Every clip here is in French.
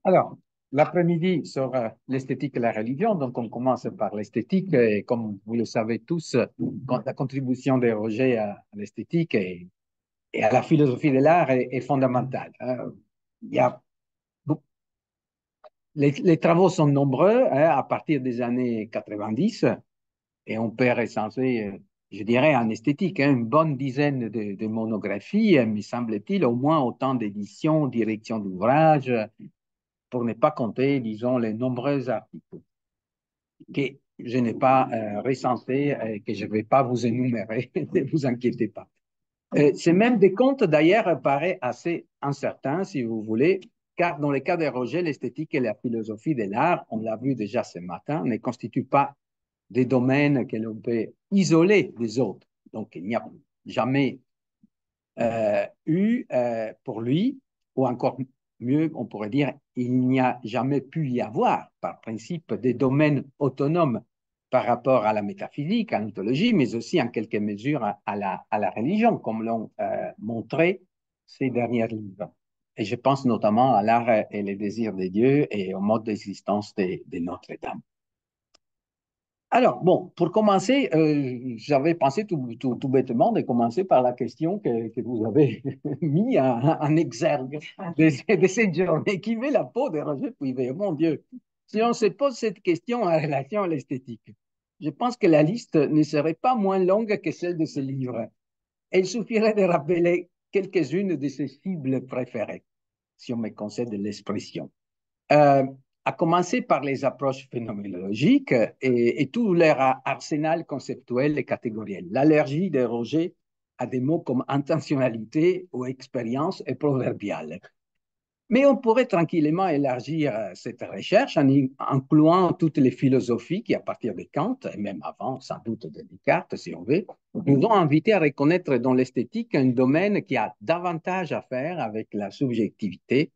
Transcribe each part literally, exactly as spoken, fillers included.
Alors, l'après-midi sera l'esthétique et la religion. Donc, on commence par l'esthétique. Et comme vous le savez tous, quand la contribution des Roger à, à l'esthétique et, et à la philosophie de l'art est, est fondamentale. Euh, il y a, les, les travaux sont nombreux hein, à partir des années quatre-vingt-dix et on peut recenser, euh, je dirais, en esthétique, hein, une bonne dizaine de, de monographies, euh, me semble-t-il, au moins autant d'éditions, direction d'ouvrages, pour ne pas compter, disons, les nombreux articles que je n'ai pas euh, recensés et que je ne vais pas vous énumérer, ne vous inquiétez pas. Euh, ce même décompte, d'ailleurs, paraît assez incertain, si vous voulez, car dans le cas des Roger, l'esthétique et la philosophie de l'art, on l'a vu déjà ce matin, ne constituent pas des domaines que l'on peut isoler des autres. Donc, il n'y a jamais euh, eu euh, pour lui, ou encore mieux, on pourrait dire, il n'y a jamais pu y avoir, par principe, des domaines autonomes par rapport à la métaphysique, à l'ontologie, mais aussi en quelque mesure à, à, la, à la religion, comme l'ont euh, montré ces derniers livres. Et je pense notamment à l'art et les désirs des dieux et au mode d'existence de, de Notre-Dame. Alors, bon, pour commencer, euh, j'avais pensé tout, tout, tout bêtement de commencer par la question que, que vous avez mis en, en exergue de, de cette journée. Qui met la peau de Roger Puivet? Mon Dieu, si on se pose cette question en relation à l'esthétique, je pense que la liste ne serait pas moins longue que celle de ce livre. Il suffirait de rappeler quelques-unes de ses cibles préférées, si on me concède l'expression. Euh, à commencer par les approches phénoménologiques et, et tout leur arsenal conceptuel et catégoriel. L'allergie de Roger à des mots comme intentionnalité ou expérience est proverbiale. Mais on pourrait tranquillement élargir cette recherche en incluant toutes les philosophies qui, à partir de Kant, et même avant, sans doute de Descartes, si on veut, nous ont invités à reconnaître dans l'esthétique un domaine qui a davantage à faire avec la subjectivité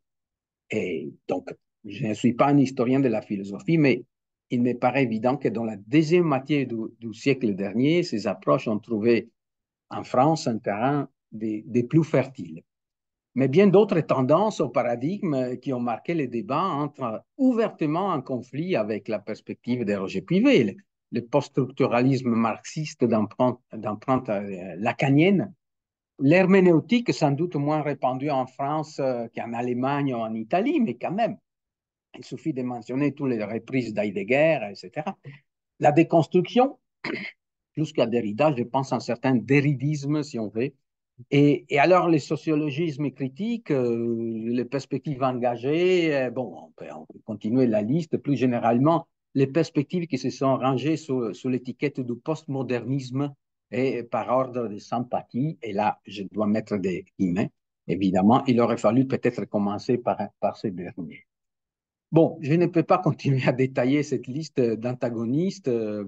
et donc, je ne suis pas un historien de la philosophie, mais il me paraît évident que dans la deuxième moitié du, du siècle dernier, ces approches ont trouvé en France un terrain des, des plus fertiles. Mais bien d'autres tendances au paradigme qui ont marqué les débats entrent ouvertement en conflit avec la perspective de Roger Pivet. Le, le post-structuralisme marxiste d'empreinte euh, lacanienne, l'herméneutique sans doute moins répandue en France euh, qu'en Allemagne ou en Italie, mais quand même, il suffit de mentionner toutes les reprises d'Heidegger, et cetera. La déconstruction, plus qu'à Derrida, je pense à un certain derridisme, si on veut. Et, et alors, les sociologismes critiques, euh, les perspectives engagées, euh, bon, on peut, on peut, continuer la liste. Plus généralement, les perspectives qui se sont rangées sous, sous l'étiquette du postmodernisme et par ordre de sympathie. Et là, je dois mettre des guillemets. Évidemment, il aurait fallu peut-être commencer par, par ces derniers. Bon, je ne peux pas continuer à détailler cette liste d'antagonistes euh,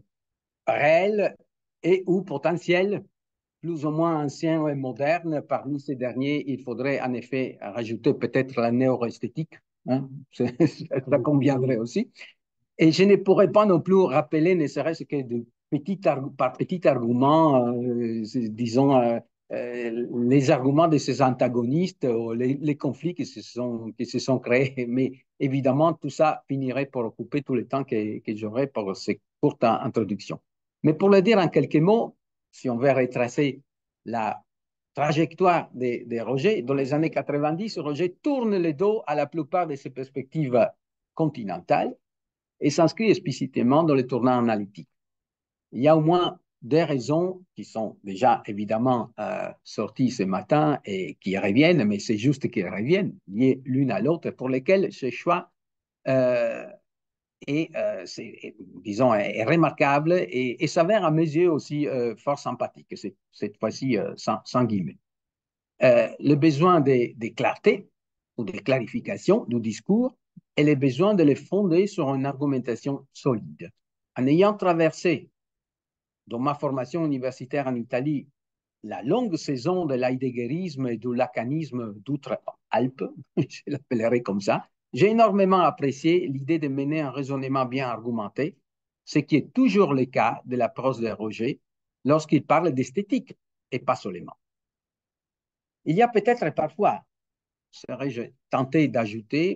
réels et ou potentiels, plus ou moins anciens et modernes. Parmi ces derniers, il faudrait en effet rajouter peut-être la néo-esthétique. Hein, ça conviendrait aussi. Et je ne pourrais pas non plus rappeler, ne serait-ce que de petits par petits arguments, euh, disons, euh, euh, les arguments de ces antagonistes, ou les, les, conflits qui se, sont, qui se sont créés. Mais évidemment, tout ça finirait par occuper tout le temps que, que j'aurais pour cette courte introduction. Mais pour le dire en quelques mots, si on veut retracer la trajectoire des de Roger, dans les années quatre-vingt-dix, Roger tourne le dos à la plupart de ses perspectives continentales et s'inscrit explicitement dans le tournant analytique. Il y a au moins deux raisons qui sont déjà évidemment euh, sorties ce matin et qui reviennent, mais c'est juste qu'elles reviennent, liées l'une à l'autre, pour lesquelles ce choix euh, est, euh, est, disons, est remarquable et, et s'avère à mes yeux aussi euh, fort sympathique, cette, cette fois-ci euh, sans, sans, guillemets. Euh, le besoin de, de clarté ou de clarification du discours et le besoin de les fonder sur une argumentation solide. En ayant traversé, dans ma formation universitaire en Italie, la longue saison de l'heideggerisme et du lacanisme d'outre-Alpes, je l'appellerai comme ça, j'ai énormément apprécié l'idée de mener un raisonnement bien argumenté, ce qui est toujours le cas de la prose de Roger lorsqu'il parle d'esthétique et pas seulement. Il y a peut-être parfois, serais-je tenté d'ajouter,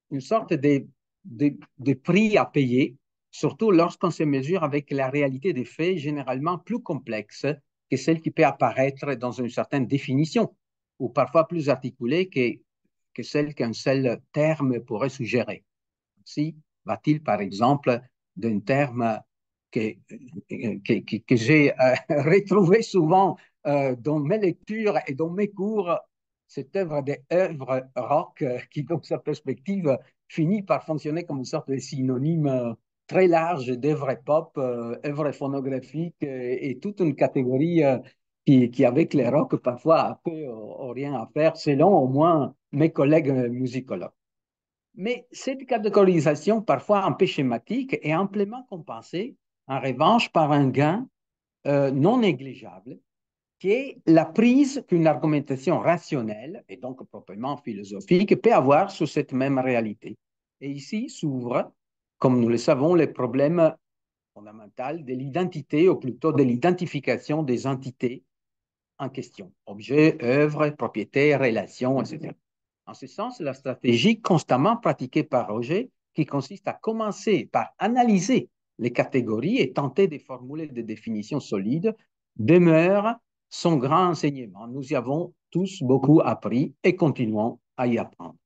une sorte de, de, de prix à payer, surtout lorsqu'on se mesure avec la réalité des faits généralement plus complexe que celle qui peut apparaître dans une certaine définition, ou parfois plus articulée que, que celle qu'un seul terme pourrait suggérer. Ainsi, va-t-il, par exemple, d'un terme que, que, que, que j'ai euh, retrouvé souvent euh, dans mes lectures et dans mes cours, cette œuvre des œuvres rock euh, qui, dans sa perspective, finit par fonctionner comme une sorte de synonyme euh, très large d'œuvres pop, euh, œuvres phonographiques euh, et toute une catégorie euh, qui, qui, avec les rock, parfois a peu ou rien à faire, selon au moins mes collègues musicologues. Mais cette catégorisation, parfois un peu schématique, est amplement compensée, en revanche, par un gain euh, non négligeable, qui est la prise qu'une argumentation rationnelle, et donc proprement philosophique, peut avoir sur cette même réalité. Et ici s'ouvre, comme nous le savons, le problème fondamental de l'identité, ou plutôt de l'identification des entités en question, objets, œuvres, propriétés, relations, et cetera. En ce sens, la stratégie constamment pratiquée par Roger, qui consiste à commencer par analyser les catégories et tenter de formuler des définitions solides, demeure son grand enseignement. Nous y avons tous beaucoup appris et continuons à y apprendre.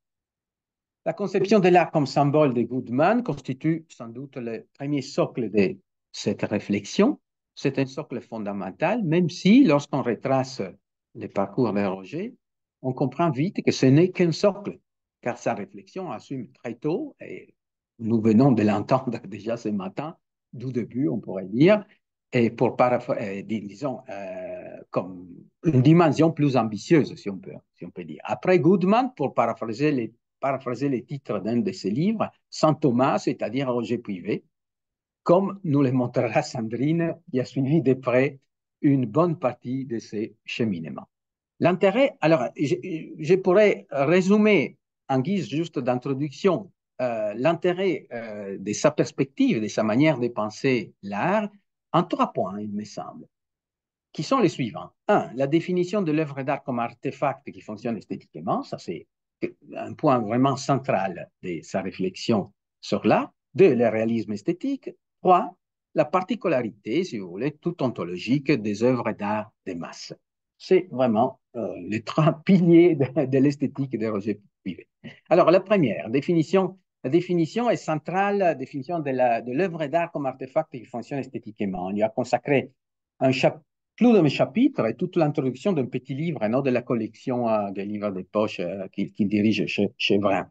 La conception de l'art comme symbole de Goodman constitue sans doute le premier socle de cette réflexion. C'est un socle fondamental, même si, lorsqu'on retrace le parcours de Roger, on comprend vite que ce n'est qu'un socle, car sa réflexion assume très tôt, et nous venons de l'entendre déjà ce matin, du début, on pourrait dire, et pour paraphraser, disons, euh, comme une dimension plus ambitieuse, si on peut, si on peut dire. Après Goodman, pour paraphraser les paraphraser les titres d'un de ses livres, Saint Thomas, c'est-à-dire Roger Puivet, comme nous le montrera Sandrine, qui a suivi de près une bonne partie de ses cheminements. L'intérêt, alors, je, je, pourrais résumer en guise juste d'introduction euh, l'intérêt euh, de sa perspective, de sa manière de penser l'art, en trois points, il me semble, qui sont les suivants. Un, la définition de l'œuvre d'art comme artefact qui fonctionne esthétiquement, ça c'est un point vraiment central de sa réflexion sur l'art. Deux, le réalisme esthétique. Trois, la particularité, si vous voulez, toute ontologique des œuvres d'art des masses. C'est vraiment euh, les trois piliers de, de l'esthétique de Roger Puivet. Alors, la première, définition, la définition est centrale, la définition de l'œuvre d'art comme artefact qui fonctionne esthétiquement. On lui a consacré un chapitre plus de mes chapitres et toute l'introduction d'un petit livre, non, de la collection euh, des livres de poche euh, qu'il qu dirige chez, chez Vrin.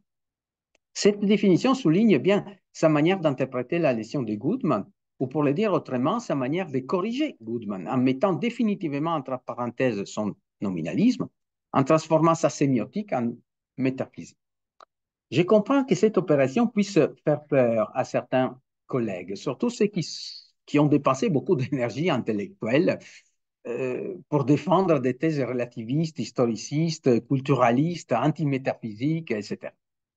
Cette définition souligne bien sa manière d'interpréter la leçon de Goodman, ou pour le dire autrement, sa manière de corriger Goodman, en mettant définitivement entre parenthèses son nominalisme, en transformant sa sémiotique en métaphysique. Je comprends que cette opération puisse faire peur à certains collègues, surtout ceux qui, qui ont dépensé beaucoup d'énergie intellectuelle euh, pour défendre des thèses relativistes, historicistes, culturalistes, antimétaphysiques, et cetera.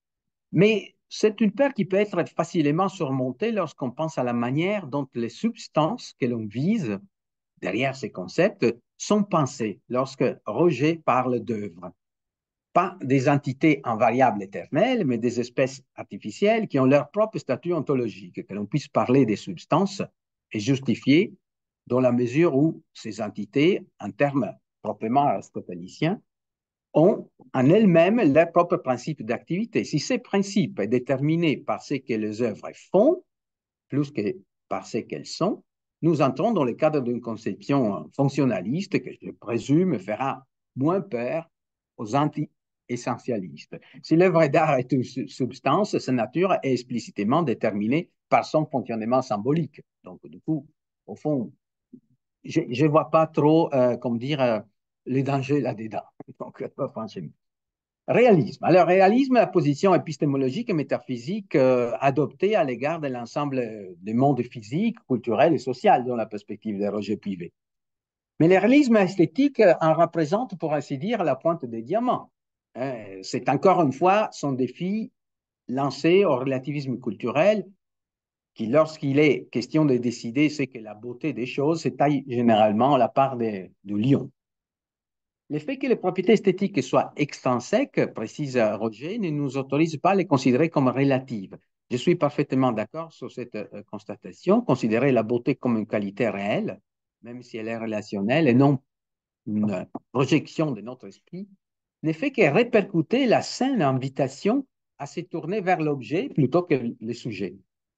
Mais c'est une peur qui peut être facilement surmontée lorsqu'on pense à la manière dont les substances que l'on vise derrière ces concepts sont pensées lorsque Roger parle d'œuvres. Pas des entités invariables éternelles, mais des espèces artificielles qui ont leur propre statut ontologique, que l'on puisse parler des substances et justifier dans la mesure où ces entités, en termes proprement aristotéliciens, ont en elles-mêmes leur propre principe d'activité. Si ces principes est déterminé par ce que les œuvres font, plus que par ce qu'elles sont, nous entrons dans le cadre d'une conception fonctionnaliste que je présume fera moins peur aux anti-essentialistes. Si l'œuvre d'art est une substance, sa nature est explicitement déterminée par son fonctionnement symbolique. Donc, du coup, au fond, je ne vois pas trop, euh, comment dire, euh, les dangers là-dedans. Donc, franchement. Réalisme. Alors, réalisme, la position épistémologique et métaphysique euh, adoptée à l'égard de l'ensemble des mondes physiques, culturels et social dans la perspective de Roger Puivet. Mais le réalisme esthétique en représente, pour ainsi dire, la pointe des diamants. Hein, c'est encore une fois son défi lancé au relativisme culturel qui, lorsqu'il est question de décider ce qu'est la beauté des choses, se taille généralement la part de, du lion. Le fait que les propriétés esthétiques soient extrinsèques, précise Roger, ne nous autorise pas à les considérer comme relatives. Je suis parfaitement d'accord sur cette euh, constatation. Considérer la beauté comme une qualité réelle, même si elle est relationnelle et non une projection de notre esprit, ne fait que répercuter la saine invitation à se tourner vers l'objet plutôt que le sujet.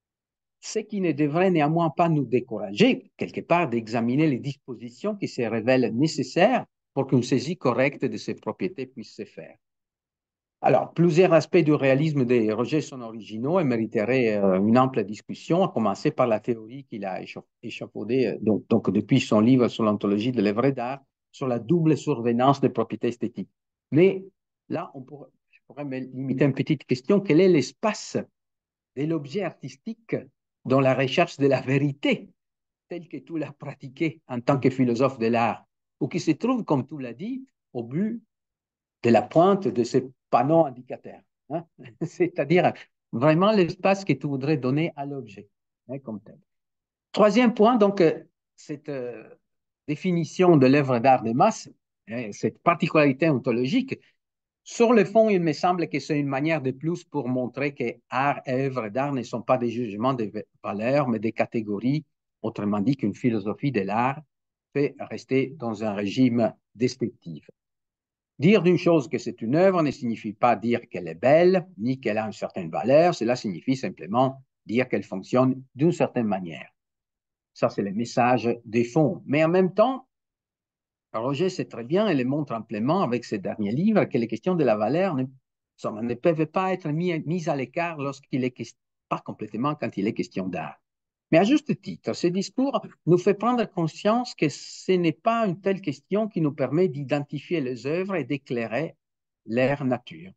Ce qui ne devrait néanmoins pas nous décourager, quelque part, d'examiner les dispositions qui se révèlent nécessaires pour qu'une saisie correcte de ces propriétés puisse se faire. Alors, plusieurs aspects du réalisme des Roger sont originaux et mériteraient euh, une ample discussion, à commencer par la théorie qu'il a échafaudée euh, donc, donc, depuis son livre sur l'ontologie de l'œuvre d'art, sur la double survenance des propriétés esthétiques. Mais là, on pourrait, je pourrais me limiter à une petite question. Quel est l'espace de l'objet artistique dans la recherche de la vérité, telle que tu l'as pratiquée en tant que philosophe de l'art, ou qui se trouve, comme tu l'as dit, au but de la pointe de ces panneaux indicateurs. Hein? C'est-à-dire vraiment l'espace que tu voudrais donner à l'objet, hein, comme tel. Troisième point, donc, euh, cette euh, définition de l'œuvre d'art de masse, hein, cette particularité ontologique, sur le fond, il me semble que c'est une manière de plus pour montrer que art et œuvre d'art ne sont pas des jugements de valeur, mais des catégories. Autrement dit, qu'une philosophie de l'art peut rester dans un régime descriptif. Dire d'une chose que c'est une œuvre ne signifie pas dire qu'elle est belle, ni qu'elle a une certaine valeur. Cela signifie simplement dire qu'elle fonctionne d'une certaine manière. Ça, c'est le message des fonds. Mais en même temps, Roger sait très bien et le montre amplement avec ses derniers livres que les questions de la valeur ne, ne peuvent pas être mises mis à l'écart lorsqu'il est question, pas complètement quand il est question d'art. Mais à juste titre, ce discours nous fait prendre conscience que ce n'est pas une telle question qui nous permet d'identifier les œuvres et d'éclairer leur nature.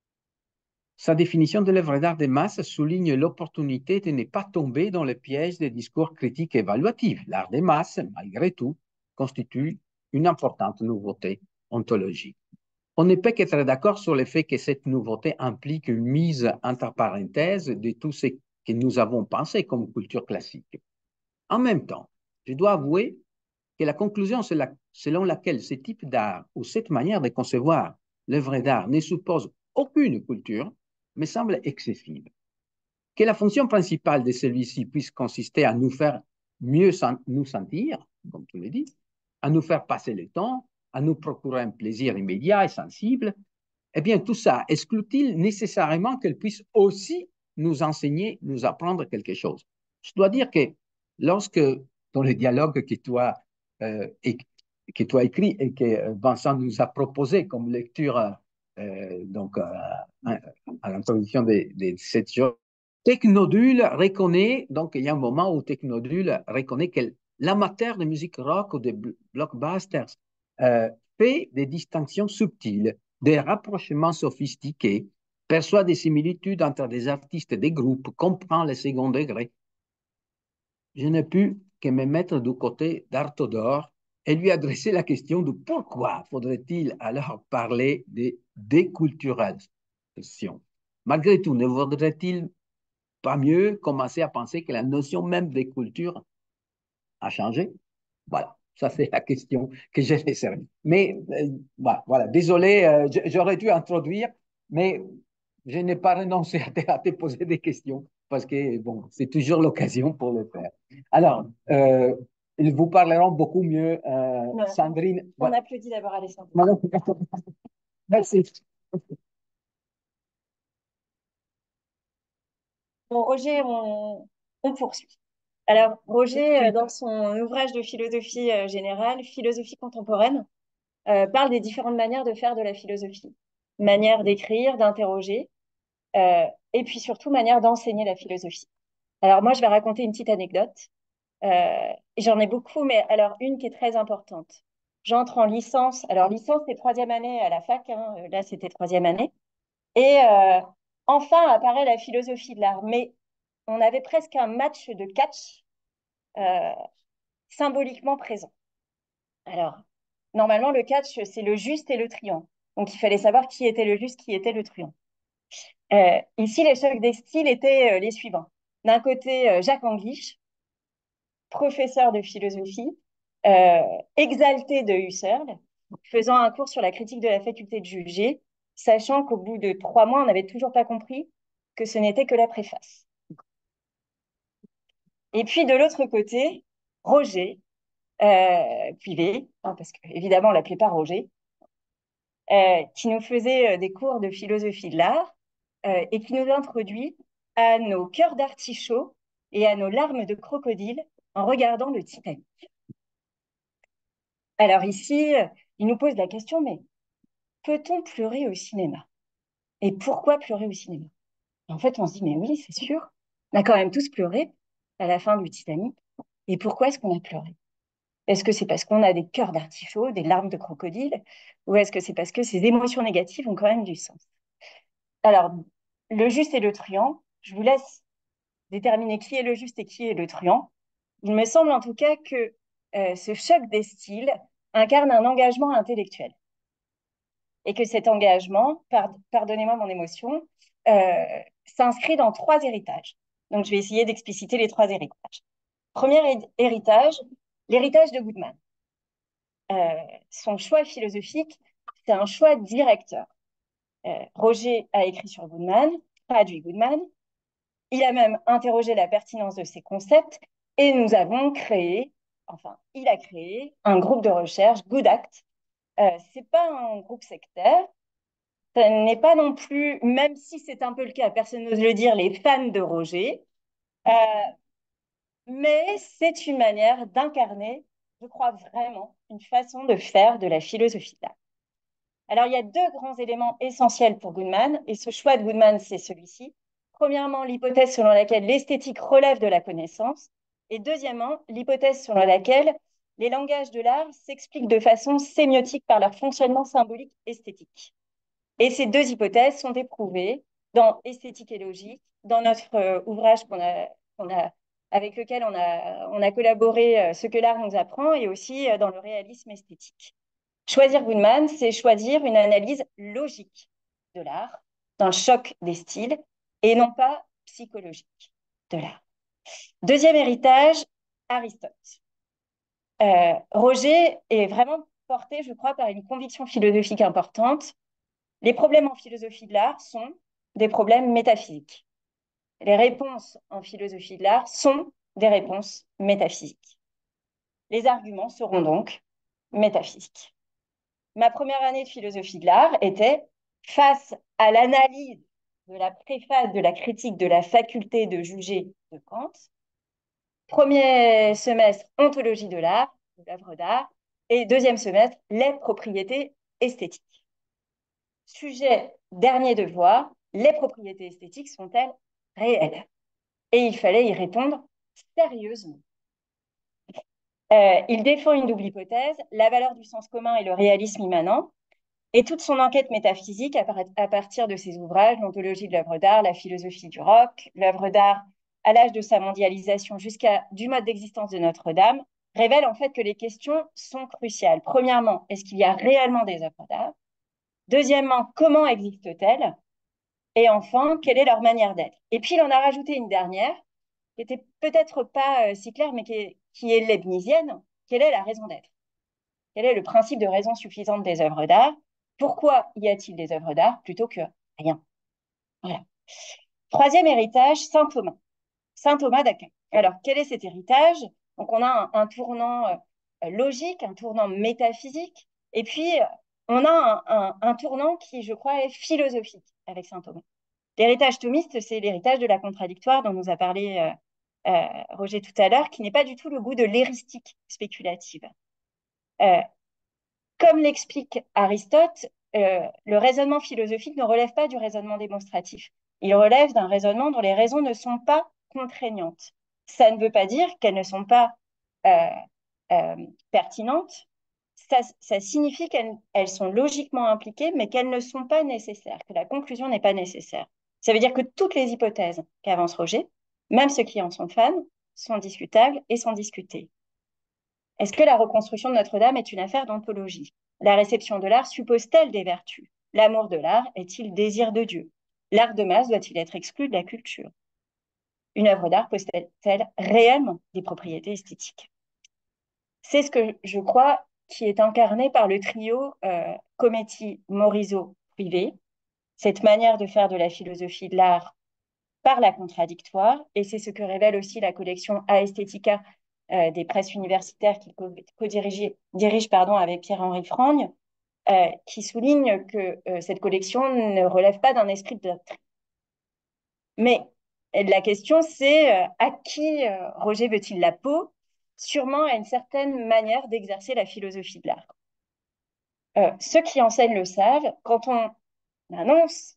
Sa définition de l'œuvre d'art de masse souligne l'opportunité de ne pas tomber dans le piège des discours critiques évaluatifs. L'art des masses, malgré tout, constitue une importante nouveauté ontologique. On ne peut qu'être d'accord sur le fait que cette nouveauté implique une mise entre parenthèses de tout ce que nous avons pensé comme culture classique. En même temps, je dois avouer que la conclusion selon laquelle ce type d'art ou cette manière de concevoir l'œuvre d'art ne suppose aucune culture me semble excessive. Que la fonction principale de celui-ci puisse consister à nous faire mieux nous sentir, comme tu le dis, à nous faire passer le temps, à nous procurer un plaisir immédiat et sensible, eh bien, tout ça exclut-il nécessairement qu'elle puisse aussi nous enseigner, nous apprendre quelque chose? Je dois dire que lorsque, dans les dialogues que tu as, euh, que tu as écrits et que Vincent nous a proposé comme lecture euh, donc, euh, à l'introduction de, de cette journée, Technodule reconnaît, donc il y a un moment où Technodule reconnaît que l'amateur de musique rock ou de blockbusters euh, fait des distinctions subtiles, des rapprochements sophistiqués, perçoit des similitudes entre des artistes et des groupes, comprend le second degré. Je n'ai pu que me mettre du côté d'Arthodore et lui adresser la question de pourquoi faudrait-il alors parler de déculturation. Malgré tout, ne vaudrait-il pas mieux commencer à penser que la notion même des cultures a changé? Voilà, ça c'est la question que j'ai laissée. Mais euh, voilà, voilà, désolé, euh, j'aurais dû introduire, mais je n'ai pas renoncé à te, à te, poser des questions parce que bon, c'est toujours l'occasion pour le faire. Alors, euh, ils vous parleront beaucoup mieux, euh, Sandrine. On voilà. Applaudit d'abord Alessandre. Merci. Bon, Roger, on, on poursuit. Alors, Roger, dans son ouvrage de philosophie générale, Philosophie contemporaine, euh, parle des différentes manières de faire de la philosophie. Manière d'écrire, d'interroger, euh, et puis surtout manière d'enseigner la philosophie. Alors moi, je vais raconter une petite anecdote. Euh, J'en ai beaucoup, mais alors une qui est très importante. J'entre en licence. Alors licence, c'est troisième année à la fac. Hein. Là, c'était troisième année. Et euh, enfin apparaît la philosophie de l'art. Mais on avait presque un match de catch euh, symboliquement présent. Alors, normalement, le catch, c'est le juste et le truand. Donc, il fallait savoir qui était le juste, qui était le truand. Euh, ici, les chocs des styles étaient euh, les suivants. D'un côté, euh, Jacques Anguish, professeur de philosophie, euh, exalté de Husserl, faisant un cours sur la critique de la faculté de juger, sachant qu'au bout de trois mois, on n'avait toujours pas compris que ce n'était que la préface. Et puis de l'autre côté, Roger, euh, Puivet, hein, parce qu'évidemment, on ne l'appelait pas Roger, euh, qui nous faisait euh, des cours de philosophie de l'art euh, et qui nous introduit à nos cœurs d'artichaut et à nos larmes de crocodile en regardant le Titanic. Alors ici, euh, il nous pose la question, mais peut-on pleurer au cinéma? Et pourquoi pleurer au cinéma? Et en fait, on se dit, mais oui, c'est sûr, on a quand même tous pleuré à la fin du Titanic. Et pourquoi est-ce qu'on a pleuré? Est-ce que c'est parce qu'on a des cœurs d'artichaut, des larmes de crocodile, ou est-ce que c'est parce que ces émotions négatives ont quand même du sens? Alors, le juste et le truand, je vous laisse déterminer qui est le juste et qui est le truand. Il me semble en tout cas que euh, ce choc des styles incarne un engagement intellectuel et que cet engagement, par- pardonnez-moi mon émotion, euh, s'inscrit dans trois héritages. Donc, je vais essayer d'expliciter les trois héritages. Premier héritage, l'héritage de Goodman. Euh, son choix philosophique, c'est un choix directeur. Euh, Roger a écrit sur Goodman, traduit Goodman, il a même interrogé la pertinence de ces concepts et nous avons créé, enfin, il a créé un groupe de recherche, Good Act. Euh, c'est pas un groupe sectaire, ce n'est pas non plus, même si c'est un peu le cas, personne n'ose le dire, les fans de Roger, euh, mais c'est une manière d'incarner, je crois vraiment, une façon de faire de la philosophie d'art. Alors, il y a deux grands éléments essentiels pour Goodman, et ce choix de Goodman, c'est celui-ci. Premièrement, l'hypothèse selon laquelle l'esthétique relève de la connaissance, et deuxièmement, l'hypothèse selon laquelle les langages de l'art s'expliquent de façon sémiotique par leur fonctionnement symbolique esthétique. Et ces deux hypothèses sont éprouvées dans Esthétique et logique, dans notre euh, ouvrage qu'on a, qu'on a, avec lequel on a, on a collaboré, euh, Ce que l'art nous apprend, et aussi euh, dans le réalisme esthétique. Choisir Goodman, c'est choisir une analyse logique de l'art, dans le choc des styles, et non pas psychologique de l'art. Deuxième héritage, Aristote. Euh, Roger est vraiment porté, je crois, par une conviction philosophique importante. Les problèmes en philosophie de l'art sont des problèmes métaphysiques. Les réponses en philosophie de l'art sont des réponses métaphysiques. Les arguments seront donc métaphysiques. Ma première année de philosophie de l'art était face à l'analyse de la préface de la critique de la faculté de juger de Kant. Premier semestre, ontologie de l'art, de l'œuvre d'art, et deuxième semestre, les propriétés esthétiques. Sujet dernier devoir, les propriétés esthétiques sont-elles réelles? Et il fallait y répondre sérieusement. Euh, il défend une double hypothèse, la valeur du sens commun et le réalisme immanent, et toute son enquête métaphysique à, par à partir de ses ouvrages, l'ontologie de l'œuvre d'art, la philosophie du rock, l'œuvre d'art à l'âge de sa mondialisation jusqu'à du mode d'existence de Notre-Dame, révèle en fait que les questions sont cruciales. Premièrement, est-ce qu'il y a réellement des œuvres d'art? Deuxièmement, comment existent-elles? Et enfin, quelle est leur manière d'être? Et puis, il en a rajouté une dernière, qui était peut-être pas euh, si claire, mais qui est, qui est leibnizienne. Quelle est la raison d'être? Quel est le principe de raison suffisante des œuvres d'art? Pourquoi y a-t-il des œuvres d'art plutôt que rien? Voilà. Troisième héritage, Saint Thomas. Saint Thomas d'Aquin. Alors, quel est cet héritage? Donc, on a un, un tournant euh, logique, un tournant métaphysique, et puis on a un, un, un tournant qui, je crois, est philosophique avec Saint Thomas. L'héritage thomiste, c'est l'héritage de la contradictoire dont nous a parlé euh, euh, Roger tout à l'heure, qui n'est pas du tout le goût de l'éristique spéculative. Euh, comme l'explique Aristote, euh, le raisonnement philosophique ne relève pas du raisonnement démonstratif. Il relève d'un raisonnement dont les raisons ne sont pas contraignantes. Ça ne veut pas dire qu'elles ne sont pas euh, euh, pertinentes. Ça, ça signifie qu'elles elles sont logiquement impliquées, mais qu'elles ne sont pas nécessaires, que la conclusion n'est pas nécessaire. Ça veut dire que toutes les hypothèses qu'avance Roger, même ceux qui en sont fans, sont discutables et sont discutées. Est-ce que la reconstruction de Notre-Dame est une affaire d'ontologie? La réception de l'art suppose-t-elle des vertus? L'amour de l'art est-il désir de Dieu? L'art de masse doit-il être exclu de la culture? Une œuvre d'art possède-t-elle réellement des propriétés esthétiques? C'est ce que je crois qui est incarné par le trio euh, Cometti-Morisot-Privé, cette manière de faire de la philosophie de l'art par la contradictoire, et c'est ce que révèle aussi la collection Aesthetica euh, des presses universitaires qu'il co-dirige dirige, pardon, avec Pierre-Henri Frogne, euh, qui souligne que euh, cette collection ne relève pas d'un esprit de doctrine. Mais la question, c'est euh, à qui euh, Roger veut-il la peau? Sûrement à une certaine manière d'exercer la philosophie de l'art. Euh, ceux qui enseignent le savent, quand on annonce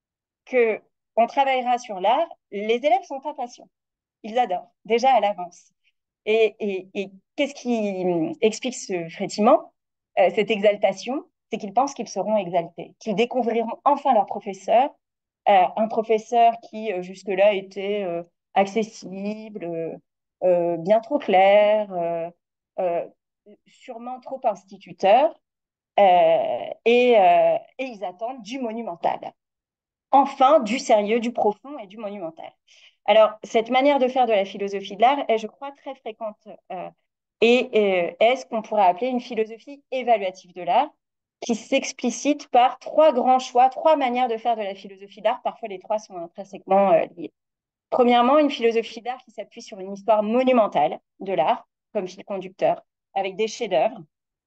que on travaillera sur l'art, les élèves sont impatients. Ils adorent, déjà à l'avance. Et, et, et qu'est-ce qui explique ce frétiment, euh, cette exaltation? C'est qu'ils pensent qu'ils seront exaltés, qu'ils découvriront enfin leur professeur, euh, un professeur qui euh, jusque-là était euh, accessible, euh, euh, bien trop clair, euh, euh, sûrement trop instituteur, euh, et, euh, et ils attendent du monumental. Enfin, du sérieux, du profond et du monumental. Alors, cette manière de faire de la philosophie de l'art est, je crois, très fréquente euh, et euh, est ce qu'on pourrait appeler une philosophie évaluative de l'art, qui s'explicite par trois grands choix, trois manières de faire de la philosophie de l'art. Parfois, les trois sont intrinsèquement euh, liés. Premièrement, une philosophie d'art qui s'appuie sur une histoire monumentale de l'art, comme fil conducteur, avec des chefs-d'œuvre,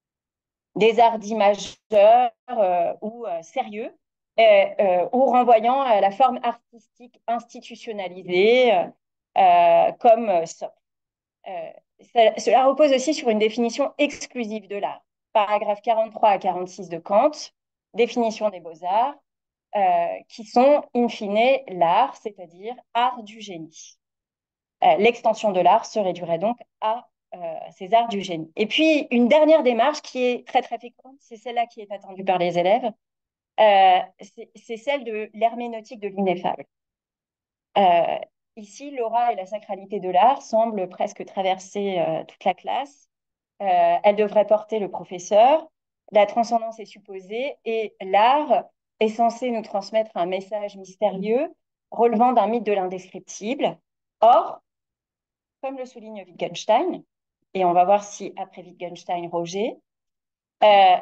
des arts dits majeurs euh, ou euh, sérieux, et, euh, ou renvoyant à la forme artistique institutionnalisée, euh, euh, comme euh, S O P. Euh, ça- cela repose aussi sur une définition exclusive de l'art. Paragraphe quarante-trois à quarante-six de Kant, définition des beaux-arts, euh, qui sont in fine l'art, c'est-à-dire art du génie. Euh, l'extension de l'art se réduirait donc à euh, ces arts du génie. Et puis, une dernière démarche qui est très, très fréquente, c'est celle-là qui est attendue par les élèves, euh, c'est celle de l'herméneutique de l'ineffable. Euh, ici, l'aura et la sacralité de l'art semblent presque traverser euh, toute la classe. Euh, elle devrait porter le professeur. La transcendance est supposée et l'art est censé nous transmettre un message mystérieux relevant d'un mythe de l'indescriptible. Or, comme le souligne Wittgenstein, et on va voir si après Wittgenstein, Roger, euh,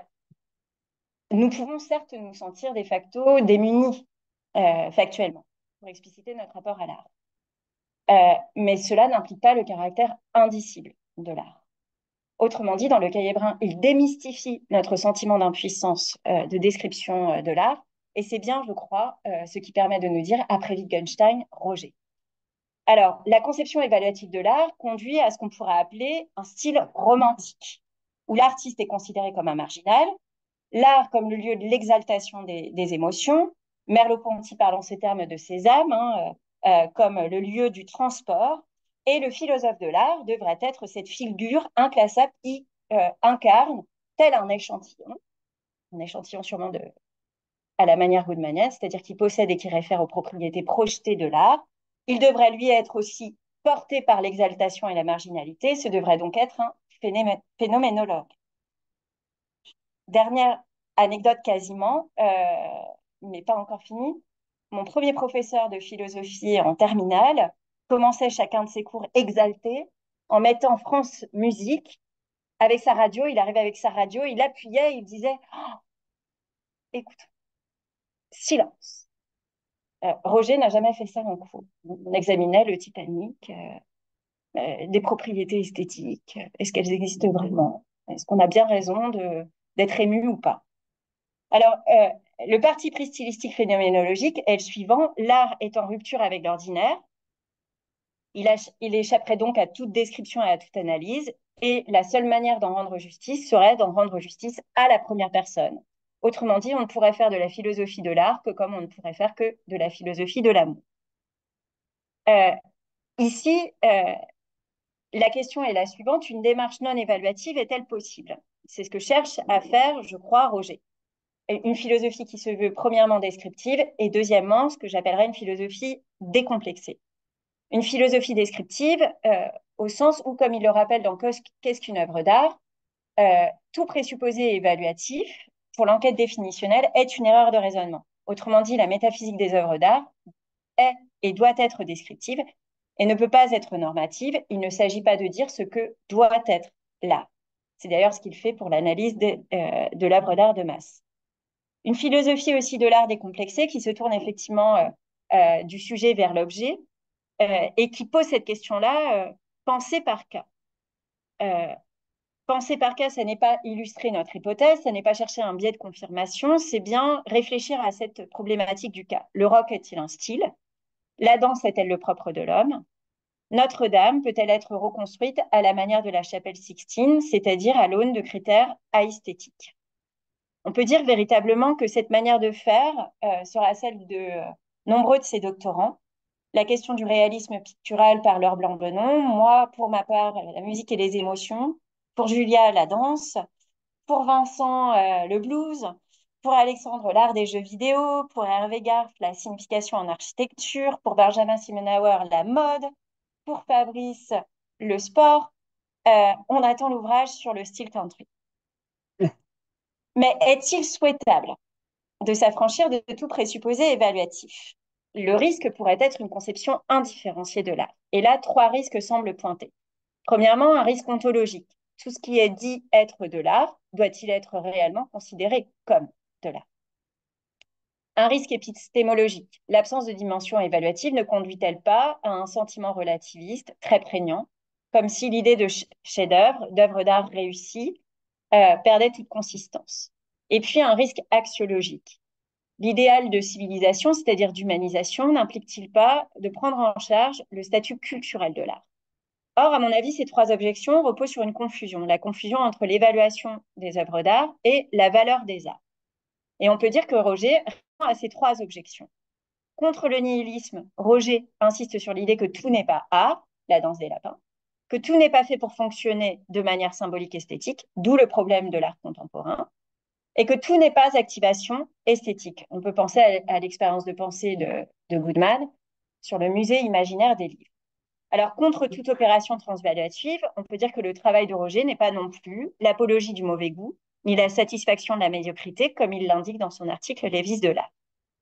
nous pouvons certes nous sentir de facto démunis euh, factuellement pour expliciter notre rapport à l'art. Euh, mais cela n'implique pas le caractère indicible de l'art. Autrement dit, dans le cahier brun, il démystifie notre sentiment d'impuissance euh, de description euh, de l'art, et c'est bien, je crois, euh, ce qui permet de nous dire, après Wittgenstein, Roger. Alors, la conception évaluative de l'art conduit à ce qu'on pourrait appeler un style romantique, où l'artiste est considéré comme un marginal, l'art comme le lieu de l'exaltation des, des émotions, Merleau-Ponty parle en ces termes de Sésame, hein, euh, euh, comme le lieu du transport, et le philosophe de l'art devrait être cette figure inclassable qui euh, incarne, tel un échantillon, un échantillon sûrement de, à la manière Goodmanienne, c'est-à-dire qui possède et qui réfère aux propriétés projetées de l'art. Il devrait lui être aussi porté par l'exaltation et la marginalité, ce devrait donc être un phénoménologue. Dernière anecdote quasiment, euh, mais pas encore finie. Mon premier professeur de philosophie en terminale commençait chacun de ses cours exalté en mettant France Musique avec sa radio. Il arrivait avec sa radio, il appuyait, il disait oh, écoute, silence. Euh, Roger n'a jamais fait ça en cours. On examinait le Titanic, euh, euh, des propriétés esthétiques. Est-ce qu'elles existent vraiment? Est-ce qu'on a bien raison de, d'être ému ou pas? Alors, euh, le parti pris stylistique phénoménologique est le suivant. L'art est en rupture avec l'ordinaire. Il, il échapperait donc à toute description et à toute analyse. Et la seule manière d'en rendre justice serait d'en rendre justice à la première personne. Autrement dit, on ne pourrait faire de la philosophie de l'art que comme on ne pourrait faire que de la philosophie de l'amour. Euh, ici, euh, la question est la suivante. Une démarche non évaluative est-elle possible? C'est ce que cherche à faire, je crois, Roger. Une philosophie qui se veut premièrement descriptive et deuxièmement ce que j'appellerais une philosophie décomplexée. Une philosophie descriptive euh, au sens où, comme il le rappelle dans Qu'est-ce qu'une œuvre d'art, euh, tout présupposé évaluatif pour l'enquête définitionnelle est une erreur de raisonnement. Autrement dit, la métaphysique des œuvres d'art est et doit être descriptive et ne peut pas être normative. Il ne s'agit pas de dire ce que doit être l'art. C'est d'ailleurs ce qu'il fait pour l'analyse de, euh, de l'œuvre d'art de masse. Une philosophie aussi de l'art décomplexée qui se tourne effectivement euh, euh, du sujet vers l'objet euh, et qui pose cette question-là, euh, pensée par cas. Euh, Penser par cas, ça n'est pas illustrer notre hypothèse, ça n'est pas chercher un biais de confirmation, c'est bien réfléchir à cette problématique du cas. Le rock est-il un style? La danse est-elle le propre de l'homme? Notre-Dame peut-elle être reconstruite à la manière de la chapelle Sixtine, c'est-à-dire à l'aune de critères aesthétiques? On peut dire véritablement que cette manière de faire euh, sera celle de euh, nombreux de ses doctorants. La question du réalisme pictural par Laure Blanc-Benon, moi, pour ma part, la musique et les émotions, pour Julia, la danse, pour Vincent, euh, le blues, pour Alexandre, l'art des jeux vidéo, pour Hervé Garf, la signification en architecture, pour Benjamin Simenauer, la mode, pour Fabrice, le sport. Euh, on attend l'ouvrage sur le style country. Mais est-il souhaitable de s'affranchir de tout présupposé évaluatif? Le risque pourrait être une conception indifférenciée de l'art. Et là, trois risques semblent pointer. Premièrement, un risque ontologique. Tout ce qui est dit être de l'art doit-il être réellement considéré comme de l'art? Un risque épistémologique. L'absence de dimension évaluative ne conduit-elle pas à un sentiment relativiste très prégnant, comme si l'idée de chef-d'œuvre, d'œuvre d'art réussie, euh, perdait toute consistance? Et puis un risque axiologique. L'idéal de civilisation, c'est-à-dire d'humanisation, n'implique-t-il pas de prendre en charge le statut culturel de l'art? Or, à mon avis, ces trois objections reposent sur une confusion, la confusion entre l'évaluation des œuvres d'art et la valeur des arts. Et on peut dire que Roger répond à ces trois objections. Contre le nihilisme, Roger insiste sur l'idée que tout n'est pas art, la danse des lapins, que tout n'est pas fait pour fonctionner de manière symbolique esthétique, d'où le problème de l'art contemporain, et que tout n'est pas activation esthétique. On peut penser à, à l'expérience de pensée de, de Goodman sur le musée imaginaire des livres. Alors, contre toute opération transvaluative, on peut dire que le travail de Roger n'est pas non plus l'apologie du mauvais goût, ni la satisfaction de la médiocrité, comme il l'indique dans son article Les vices de l'art.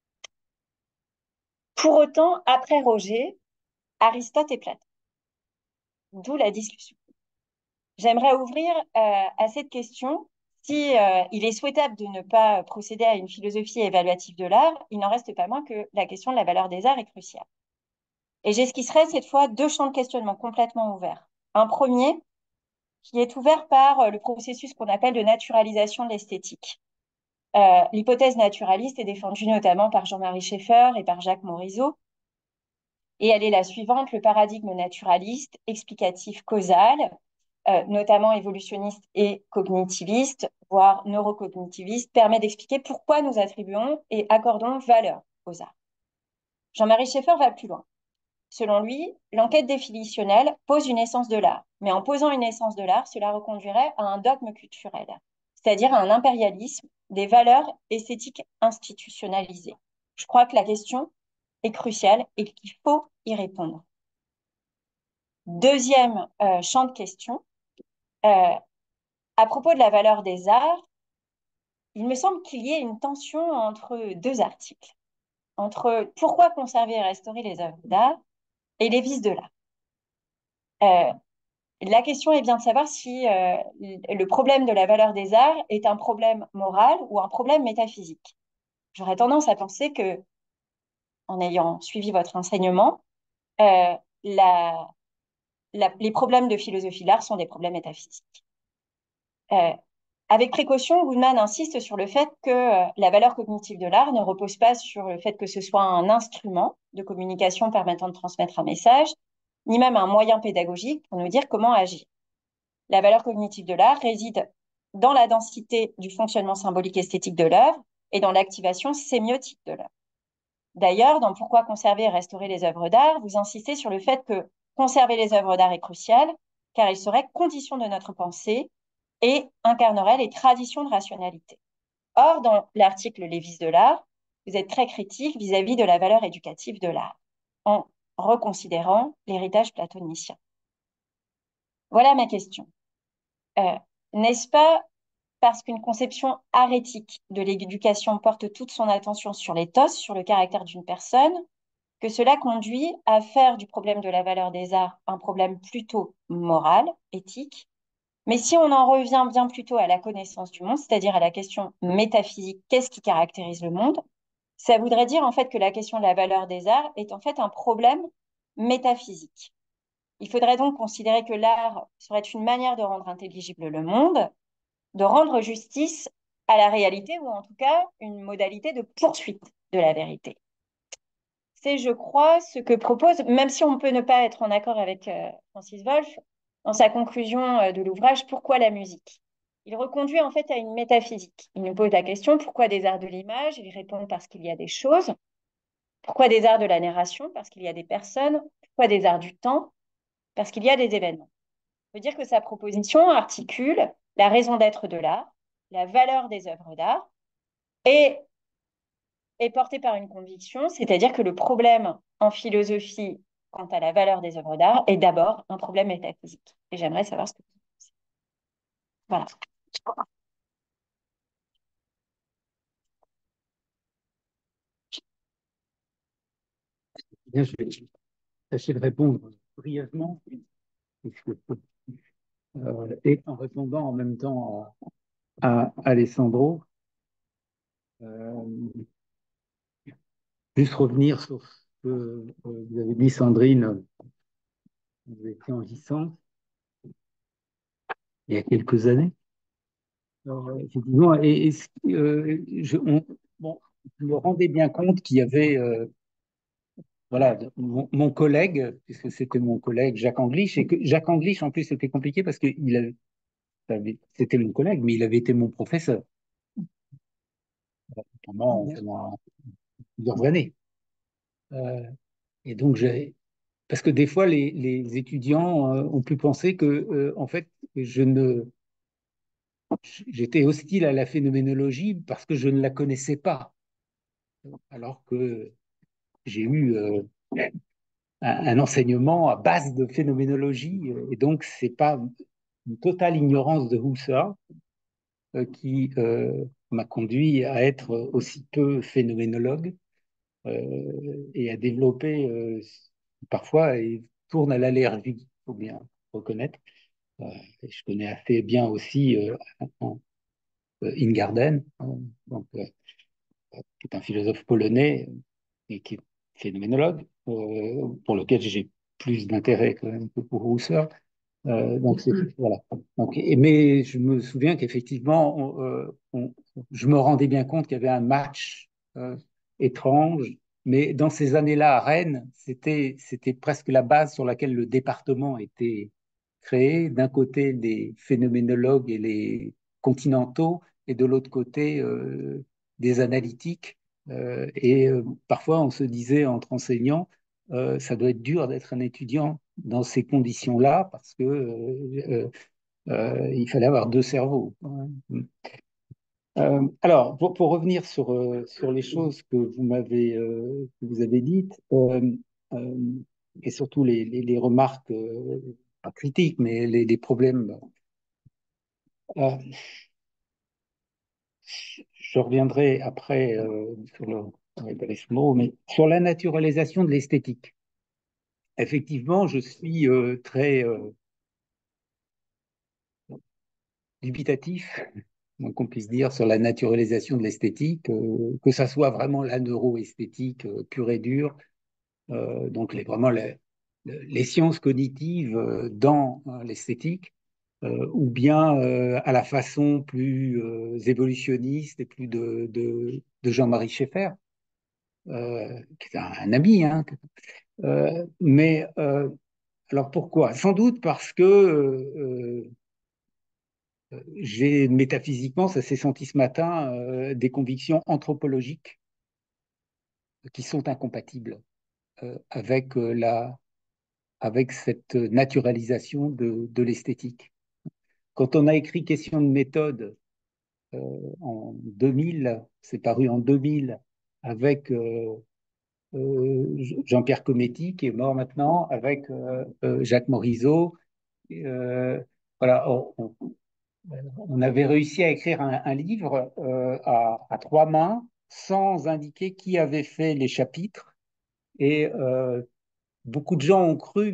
Pour autant, après Roger, Aristote et Platon. D'où la discussion. J'aimerais ouvrir euh, à cette question. Si euh, il est souhaitable de ne pas procéder à une philosophie évaluative de l'art, il n'en reste pas moins que la question de la valeur des arts est cruciale. Et j'esquisserai cette fois deux champs de questionnement complètement ouverts. Un premier, qui est ouvert par euh, le processus qu'on appelle de naturalisation de l'esthétique. Euh, l'hypothèse naturaliste est défendue notamment par Jean-Marie Schaeffer et par Jacques Morisot. Et elle est la suivante: le paradigme naturaliste, explicatif, causal, euh, notamment évolutionniste et cognitiviste, voire neurocognitiviste, permet d'expliquer pourquoi nous attribuons et accordons valeur aux arts. Jean-Marie Schaeffer va plus loin. Selon lui, l'enquête définitionnelle pose une essence de l'art. Mais en posant une essence de l'art, cela reconduirait à un dogme culturel, c'est-à-dire à un impérialisme des valeurs esthétiques institutionnalisées. Je crois que la question est cruciale et qu'il faut y répondre. Deuxième euh, champ de question, euh, à propos de la valeur des arts, il me semble qu'il y ait une tension entre deux articles, entre pourquoi conserver et restaurer les œuvres d'art et les vices de l'art. Euh, La question est bien de savoir si euh, le problème de la valeur des arts est un problème moral ou un problème métaphysique. J'aurais tendance à penser que, en ayant suivi votre enseignement, euh, la, la, les problèmes de philosophie de l'art sont des problèmes métaphysiques. Euh, avec précaution, Goodman insiste sur le fait que euh, la valeur cognitive de l'art ne repose pas sur le fait que ce soit un instrument de communication permettant de transmettre un message, ni même un moyen pédagogique pour nous dire comment agir. La valeur cognitive de l'art réside dans la densité du fonctionnement symbolique esthétique de l'œuvre et dans l'activation sémiotique de l'œuvre. D'ailleurs, dans Pourquoi conserver et restaurer les œuvres d'art, vous insistez sur le fait que conserver les œuvres d'art est crucial, car il serait condition de notre pensée et incarnerait les traditions de rationalité. Or, dans l'article Les vices de l'art, vous êtes très critique vis-à-vis de la valeur éducative de l'art, en reconsidérant l'héritage platonicien. Voilà ma question. Euh, n'est-ce pas parce qu'une conception arétique de l'éducation porte toute son attention sur l'éthos, sur le caractère d'une personne, que cela conduit à faire du problème de la valeur des arts un problème plutôt moral, éthique, Mais si on en revient bien plutôt à la connaissance du monde, c'est-à-dire à la question métaphysique, qu'est-ce qui caractérise le monde? Ça voudrait dire en fait que la question de la valeur des arts est en fait un problème métaphysique. Il faudrait donc considérer que l'art serait une manière de rendre intelligible le monde, de rendre justice à la réalité, ou en tout cas une modalité de poursuite de la vérité. C'est, je crois, ce que propose, même si on peut ne pas être en accord avec euh, Francis Wolff, dans sa conclusion euh, de l'ouvrage Pourquoi la musique? Il reconduit en fait à une métaphysique. Il nous pose la question pourquoi des arts de l'image? Il répond parce qu'il y a des choses. Pourquoi des arts de la narration? Parce qu'il y a des personnes. Pourquoi des arts du temps? Parce qu'il y a des événements. On peut dire que sa proposition articule la raison d'être de l'art, la valeur des œuvres d'art et est portée par une conviction, c'est-à-dire que le problème en philosophie quant à la valeur des œuvres d'art est d'abord un problème métaphysique. Et j'aimerais savoir ce que vous pensez. Voilà. Bien, je vais tâcher de répondre brièvement, puisque, euh, et en répondant en même temps à, à Alessandro. Euh, Juste revenir sur ce que euh, vous avez dit, Sandrine, vous étiez en licence il y a quelques années. Alors, euh, effectivement, et, et ce- euh, je, on- bon, je me rendais bien compte qu'il y avait, euh, voilà, mon, mon collègue, puisque c'était mon collègue Jacques Anglish, et que Jacques Anglish, en plus, c'était compliqué parce que il avait, c'était mon collègue, mais il avait été mon professeur pendant, pendant plusieurs années. Euh, et donc, j'ai, parce que des fois, les, les étudiants euh, ont pu penser que, euh, en fait, je ne, j'étais hostile à la phénoménologie parce que je ne la connaissais pas, alors que j'ai eu euh, un, un enseignement à base de phénoménologie, euh, et donc c'est pas une totale ignorance de Husserl euh, qui euh, m'a conduit à être aussi peu phénoménologue euh, et à développer euh, parfois et tourne à l'allergie, il faut bien reconnaître. Euh, et je connais assez bien aussi euh, Ingarden, euh, donc, euh, qui est un philosophe polonais et qui est phénoménologue, euh, pour lequel j'ai plus d'intérêt quand même que pour Husserl. Euh, donc c'est voilà. Donc, et- mais je me souviens qu'effectivement, on, euh, on- je me rendais bien compte qu'il y avait un match euh, étrange. Mais dans ces années-là, à Rennes, c'était c'était presque la base sur laquelle le département était créé. D'un côté, les phénoménologues et les continentaux, et de l'autre côté, euh, des analytiques. Euh, et euh, parfois, on se disait entre enseignants, euh, ça doit être dur d'être un étudiant dans ces conditions-là parce que euh, euh, euh, il fallait avoir deux cerveaux. Euh, alors, pour, pour revenir sur, euh, sur les choses que vous m'avez euh, que vous avez dites, euh, euh, et surtout les, les, les remarques, euh, pas critiques, mais les, les problèmes, euh, je reviendrai après euh, sur le, ouais, pas ce mot, mais sur la naturalisation de l'esthétique. Effectivement, je suis euh, très euh, dubitatif, moins qu'on puisse dire, sur la naturalisation de l'esthétique, euh, que ça soit vraiment la neuroesthétique euh, pure et dure, euh, donc les, vraiment les, les sciences cognitives euh, dans euh, l'esthétique, euh, ou bien euh, à la façon plus euh, évolutionniste et plus de, de, de Jean-Marie Schaeffer, euh, qui est un, un ami, hein. Euh, mais euh, alors pourquoi? Sans doute parce que euh, j'ai métaphysiquement, ça s'est senti ce matin, euh, des convictions anthropologiques qui sont incompatibles euh, avec, euh, la, avec cette naturalisation de, de l'esthétique. Quand on a écrit Question de méthode euh, en deux mille, c'est paru en deux mille, avec euh, euh, Jean-Pierre Cometti, qui est mort maintenant, avec euh, euh, Jacques Morisot, euh, voilà, on, on, on avait réussi à écrire un, un livre euh, à, à, trois mains sans indiquer qui avait fait les chapitres. Et euh, beaucoup de gens ont cru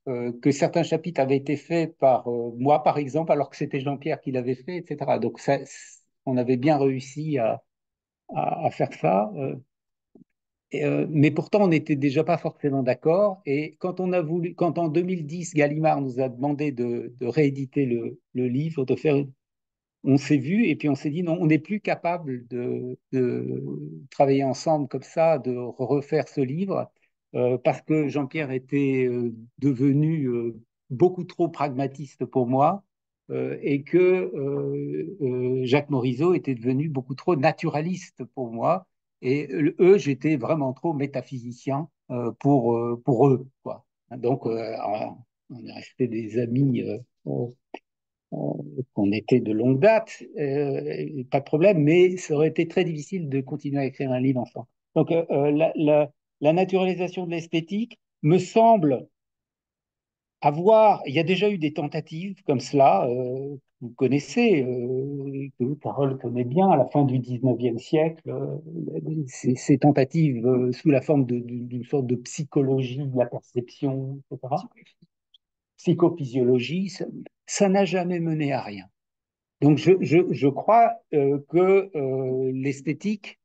euh, que certains chapitres avaient été faits par euh, moi, par exemple, alors que c'était Jean-Pierre qui l'avait fait, et cetera. Donc, ça, on avait bien réussi à, à, à faire ça. Euh, et, euh, mais pourtant, on n'était déjà pas forcément d'accord. Et quand on a voulu, quand en deux mille dix, Gallimard nous a demandé de, de rééditer le, le livre, de faire on s'est vu et puis on s'est dit non, on n'est plus capable de, de travailler ensemble comme ça, de refaire ce livre, euh, parce que Jean-Pierre était euh, devenu euh, beaucoup trop pragmatiste pour moi, euh, et que euh, euh, Jacques Morisot était devenu beaucoup trop naturaliste pour moi. Et euh, eux, j'étais vraiment trop métaphysicien euh, pour, euh, pour eux, quoi. Donc, euh, on est resté des amis euh, qu'on était de longue date, euh, pas de problème, mais ça aurait été très difficile de continuer à écrire un livre ensemble. Donc, euh, euh, la, la, la naturalisation de l'esthétique me semble avoir, il y a déjà eu des tentatives comme cela, euh, vous connaissez, euh, que Carole connaît bien, à la fin du dix-neuvième siècle, euh, ces, ces tentatives euh, sous la forme d'une sorte de psychologie de la perception, et cetera, psychophysiologie, ça ça n'a jamais mené à rien. Donc, je, je, je crois euh, que euh, l'esthétique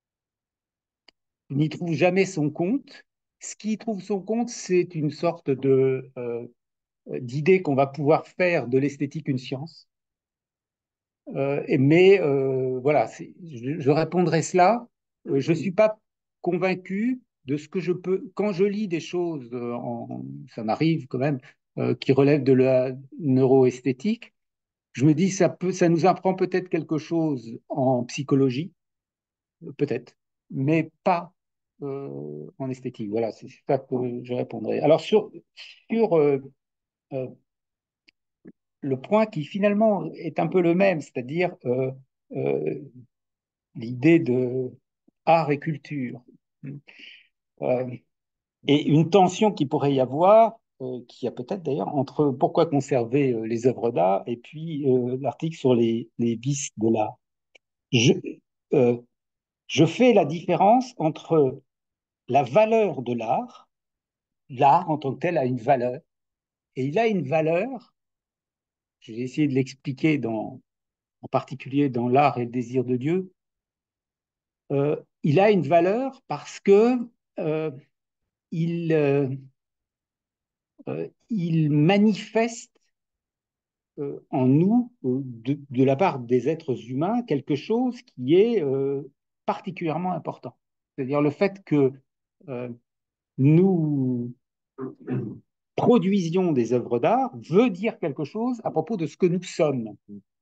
n'y trouve jamais son compte. Ce qui y trouve son compte, c'est une sorte de, euh, d'idée qu'on va pouvoir faire de l'esthétique une science. Euh, mais euh, voilà, je, je, répondrai cela. Euh, je ne suis pas convaincu de ce que je peux. Quand je lis des choses, euh, en, ça m'arrive quand même, euh, qui relèvent de la neuroesthétique, je me dis ça peut, ça nous apprend peut-être quelque chose en psychologie, peut-être, mais pas euh, en esthétique. Voilà, c'est ça que je répondrai. Alors sur, sur euh, euh, le point qui finalement est un peu le même, c'est-à-dire euh, euh, l'idée de art et culture. Euh, et une tension qui pourrait y avoir, euh, qui a peut-être d'ailleurs, entre pourquoi conserver euh, les œuvres d'art et puis euh, l'article sur les, les vices de l'art. Je, euh, je fais la différence entre la valeur de l'art. L'art en tant que tel a une valeur. Et il a une valeur, j'ai essayé de l'expliquer dans, en particulier dans L'art et le désir de Dieu, euh, il a une valeur parce que euh, il, euh, euh, il manifeste euh, en nous, euh, de, de, la part des êtres humains, quelque chose qui est euh, particulièrement important. C'est-à-dire le fait que euh, nous produisions des œuvres d'art veut dire quelque chose à propos de ce que nous sommes.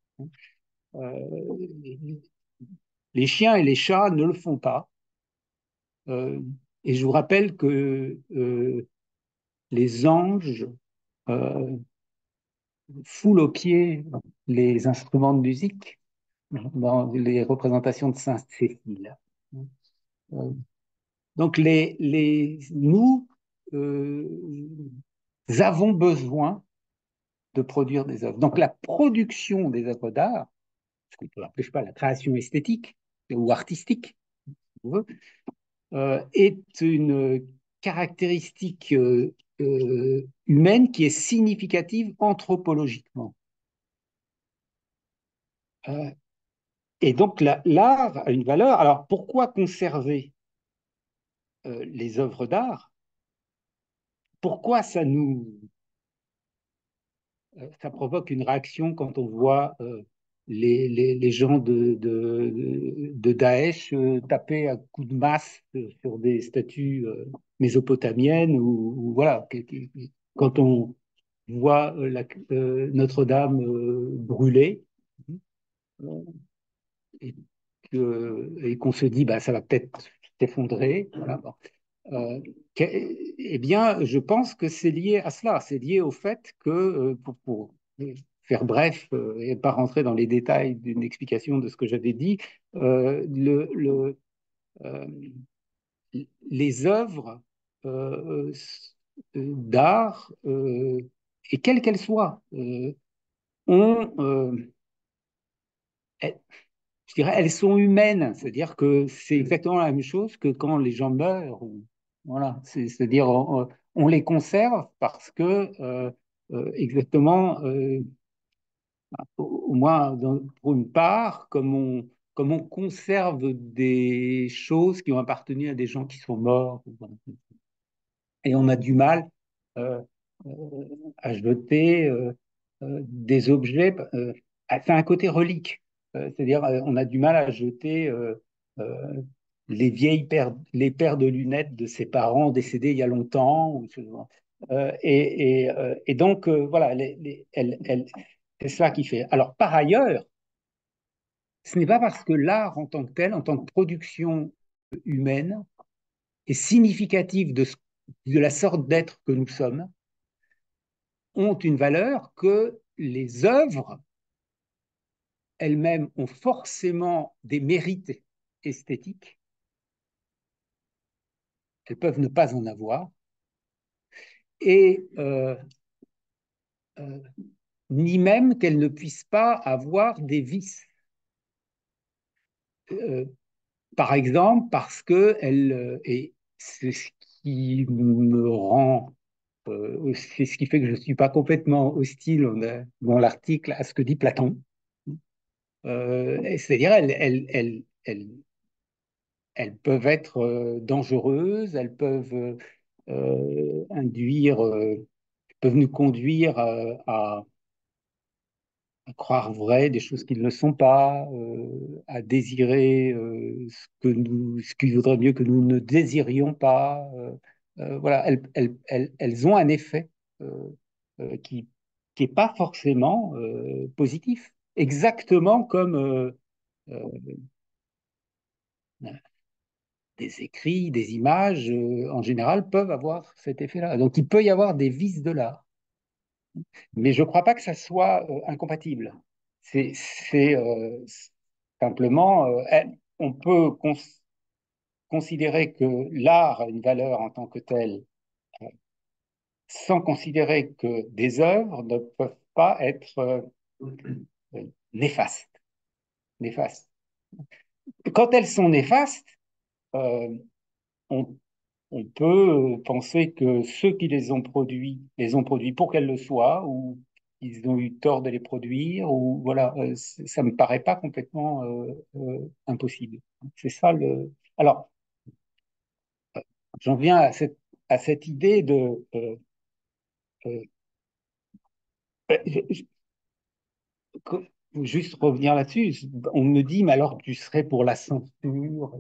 Euh, les chiens et les chats ne le font pas. Euh, et je vous rappelle que euh, les anges euh, foulent aux pieds les instruments de musique dans les représentations de Sainte-Cécile. Euh, donc les, les, nous euh, avons besoin de produire des œuvres. Donc la production des œuvres d'art, ce qu'on peut appeler, je sais pas, la création esthétique ou artistique, si vous voulez, euh, est une caractéristique euh, euh, humaine qui est significative anthropologiquement. Euh, et donc l'art a une valeur. Alors pourquoi conserver euh, les œuvres d'art? Pourquoi ça nous euh, ça provoque une réaction quand on voit euh, les, les, les, gens de, de, de Daesh euh, taper à coups de masse sur des statues euh, mésopotamiennes ou, ou voilà, quand on voit euh, la, euh, Notre-Dame euh, brûler euh, et, que, et qu'on se dit bah, ça va peut-être s'effondrer. Voilà, bon. euh, que, eh bien, je pense que c'est lié à cela. C'est lié au fait que, euh, pour, pour, faire bref euh, et pas rentrer dans les détails d'une explication de ce que j'avais dit, euh, le, le, euh, les œuvres euh, euh, d'art, euh, et quelles qu'elles soient, euh, ont, euh, elles, je dirais, elles sont humaines. C'est-à-dire que c'est exactement la même chose que quand les gens meurent. Ou, voilà, c'est-à-dire on, on les conserve parce que, euh, euh, exactement, euh, au, au moins dans- pour une part, comme on, comme on conserve des choses qui ont appartenu à des gens qui sont morts, et on a du mal euh, euh, à jeter euh, euh, des objets. Euh, c'est un côté relique. Euh, c'est-à-dire, euh, on a du mal à jeter euh, euh, les vieilles paires, les paires de lunettes de ses parents décédés il y a longtemps. Ou ce genre. Euh, et, et, euh, et donc, euh, voilà, les, les- elle, elle- c'est ça qui fait. Alors, par ailleurs, ce n'est pas parce que l'art en tant que tel, en tant que production humaine, est significatif de, ce- de la sorte d'être que nous sommes, ont une valeur que les œuvres elles-mêmes ont forcément des mérites esthétiques. Elles peuvent ne pas en avoir. Et euh, euh, ni même qu'elles ne puissent pas avoir des vices. Euh, par exemple, parce que elles, euh, et c'est ce qui me rend, euh, c'est ce qui fait que je ne suis pas complètement hostile dans l'article à ce que dit Platon. Euh, c'est-à-dire, elles, elles, elles, elles, elles peuvent être euh, dangereuses, elles peuvent euh, induire, euh, peuvent nous conduire euh, à, à croire vrai des choses qui ne le sont pas, euh, à désirer euh, ce que nous, ce qu'il vaudrait mieux que nous ne désirions pas. Euh, euh, voilà, elles, elles, elles, elles ont un effet euh, euh, qui qui est pas forcément euh, positif, exactement comme euh, euh, des écrits, des images, euh, en général, peuvent avoir cet effet-là. Donc, il peut y avoir des vices de l'art. Mais je ne crois pas que ça soit euh, incompatible. C'est c'est, euh, simplement, euh, elle- on peut cons- considérer que l'art a une valeur en tant que tel, euh, sans considérer que des œuvres ne peuvent pas être euh, euh, néfastes, néfastes. Quand elles sont néfastes, euh, on on peut penser que ceux qui les ont produits, les ont produits pour qu'elles le soient, ou ils ont eu tort de les produire, ou voilà, euh, c- ça me paraît pas complètement euh, euh, impossible. C'est ça le. Alors, j'en viens à cette, à cette idée de. Euh, euh, je- je- que- juste revenir là-dessus, on me dit, mais alors tu serais pour la censure?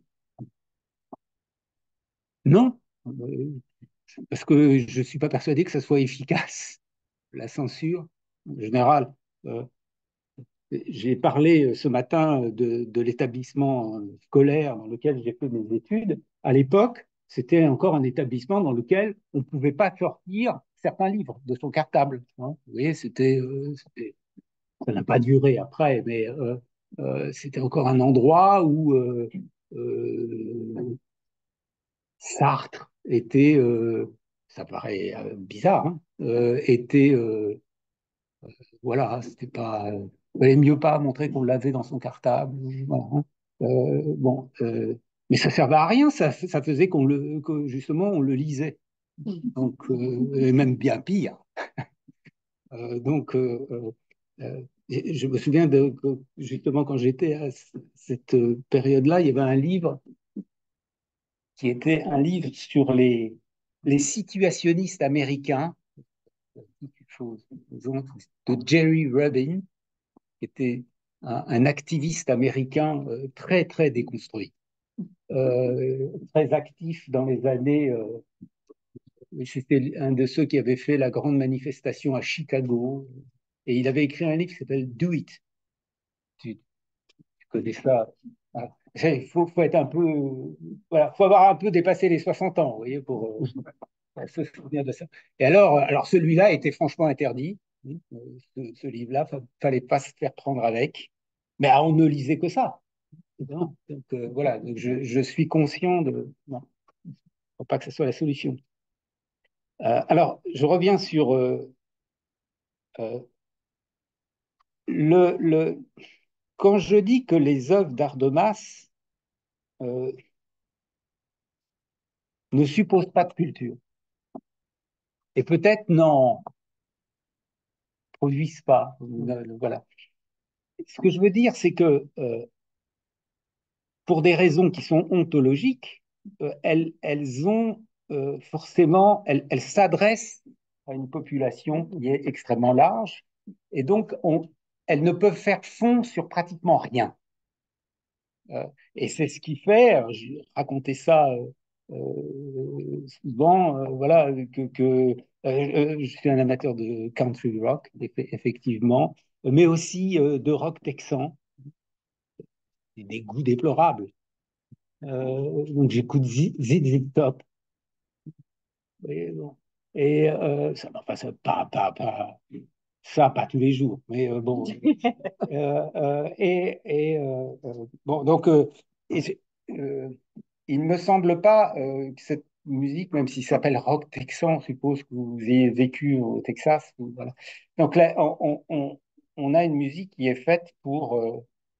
Non, euh, parce que je ne suis pas persuadé que ça soit efficace, la censure, en général. Euh, J'ai parlé euh, ce matin de, de l'établissement scolaire dans lequel j'ai fait mes études. À l'époque, c'était encore un établissement dans lequel on ne pouvait pas sortir certains livres de son cartable, hein. Vous voyez, c'était, euh, c'était- ça n'a pas duré après, mais euh, euh, c'était encore un endroit où euh, euh, Sartre était, euh, ça paraît euh, bizarre, hein, euh, était euh, voilà, c'était pas. Il valait mieux pas montrer qu'on l'avait dans son cartable. Voilà, hein. Euh, bon, euh, mais ça servait à rien, ça, ça faisait qu'on le, que justement on le lisait. Donc, euh, et même bien pire. Euh, donc, euh, euh, euh, je me souviens de, que, justement quand j'étais à cette période-là, il y avait un livre qui était un livre sur les, les situationnistes américains, quelque chose, de Jerry Rubin, qui était un, un activiste américain euh, très, très déconstruit, euh, très actif dans les années. Euh, c'était un de ceux qui avait fait la grande manifestation à Chicago. Et il avait écrit un livre qui s'appelle Do It. Tu, tu connais ça? Ah, il faut, faut être un peu. Voilà, faut avoir un peu dépassé les soixante ans, vous voyez, pour euh, se souvenir de ça. Et alors, alors celui-là était franchement interdit. Ce, ce livre-là, il ne fallait pas se faire prendre avec. Mais ah, on ne lisait que ça. Non. Donc euh, voilà, donc je, je suis conscient de. Non, il ne faut pas que ce soit la solution. Euh, alors, je reviens sur euh, euh, le, le. Quand je dis que les œuvres d'art de masse euh, ne supposent pas de culture, et peut-être n'en produisent pas. Voilà. Ce que je veux dire, c'est que euh, pour des raisons qui sont ontologiques, euh, elles, elles ont euh, forcément, elles, elles s'adressent à une population qui est extrêmement large, et donc on, elles ne peuvent faire fond sur pratiquement rien. Euh, et c'est ce qui fait, euh, je racontais ça euh, euh, souvent, euh, voilà, que, que euh, euh, je suis un amateur de country rock, effectivement, mais aussi euh, de rock texan, des goûts déplorables. Euh, donc j'écoute Z Z Top. Et, bon. Et euh, ça, enfin, ça, pas, pas, pas, ça, pas tous les jours, mais euh, bon. euh, euh, et et euh, euh, bon, donc, euh, et, euh, il ne me semble pas euh, que cette musique, même s'il s'appelle rock texan, je suppose que vous ayez vécu au Texas. Ou, voilà. Donc là, on, on, on, a une musique qui est faite pour, euh,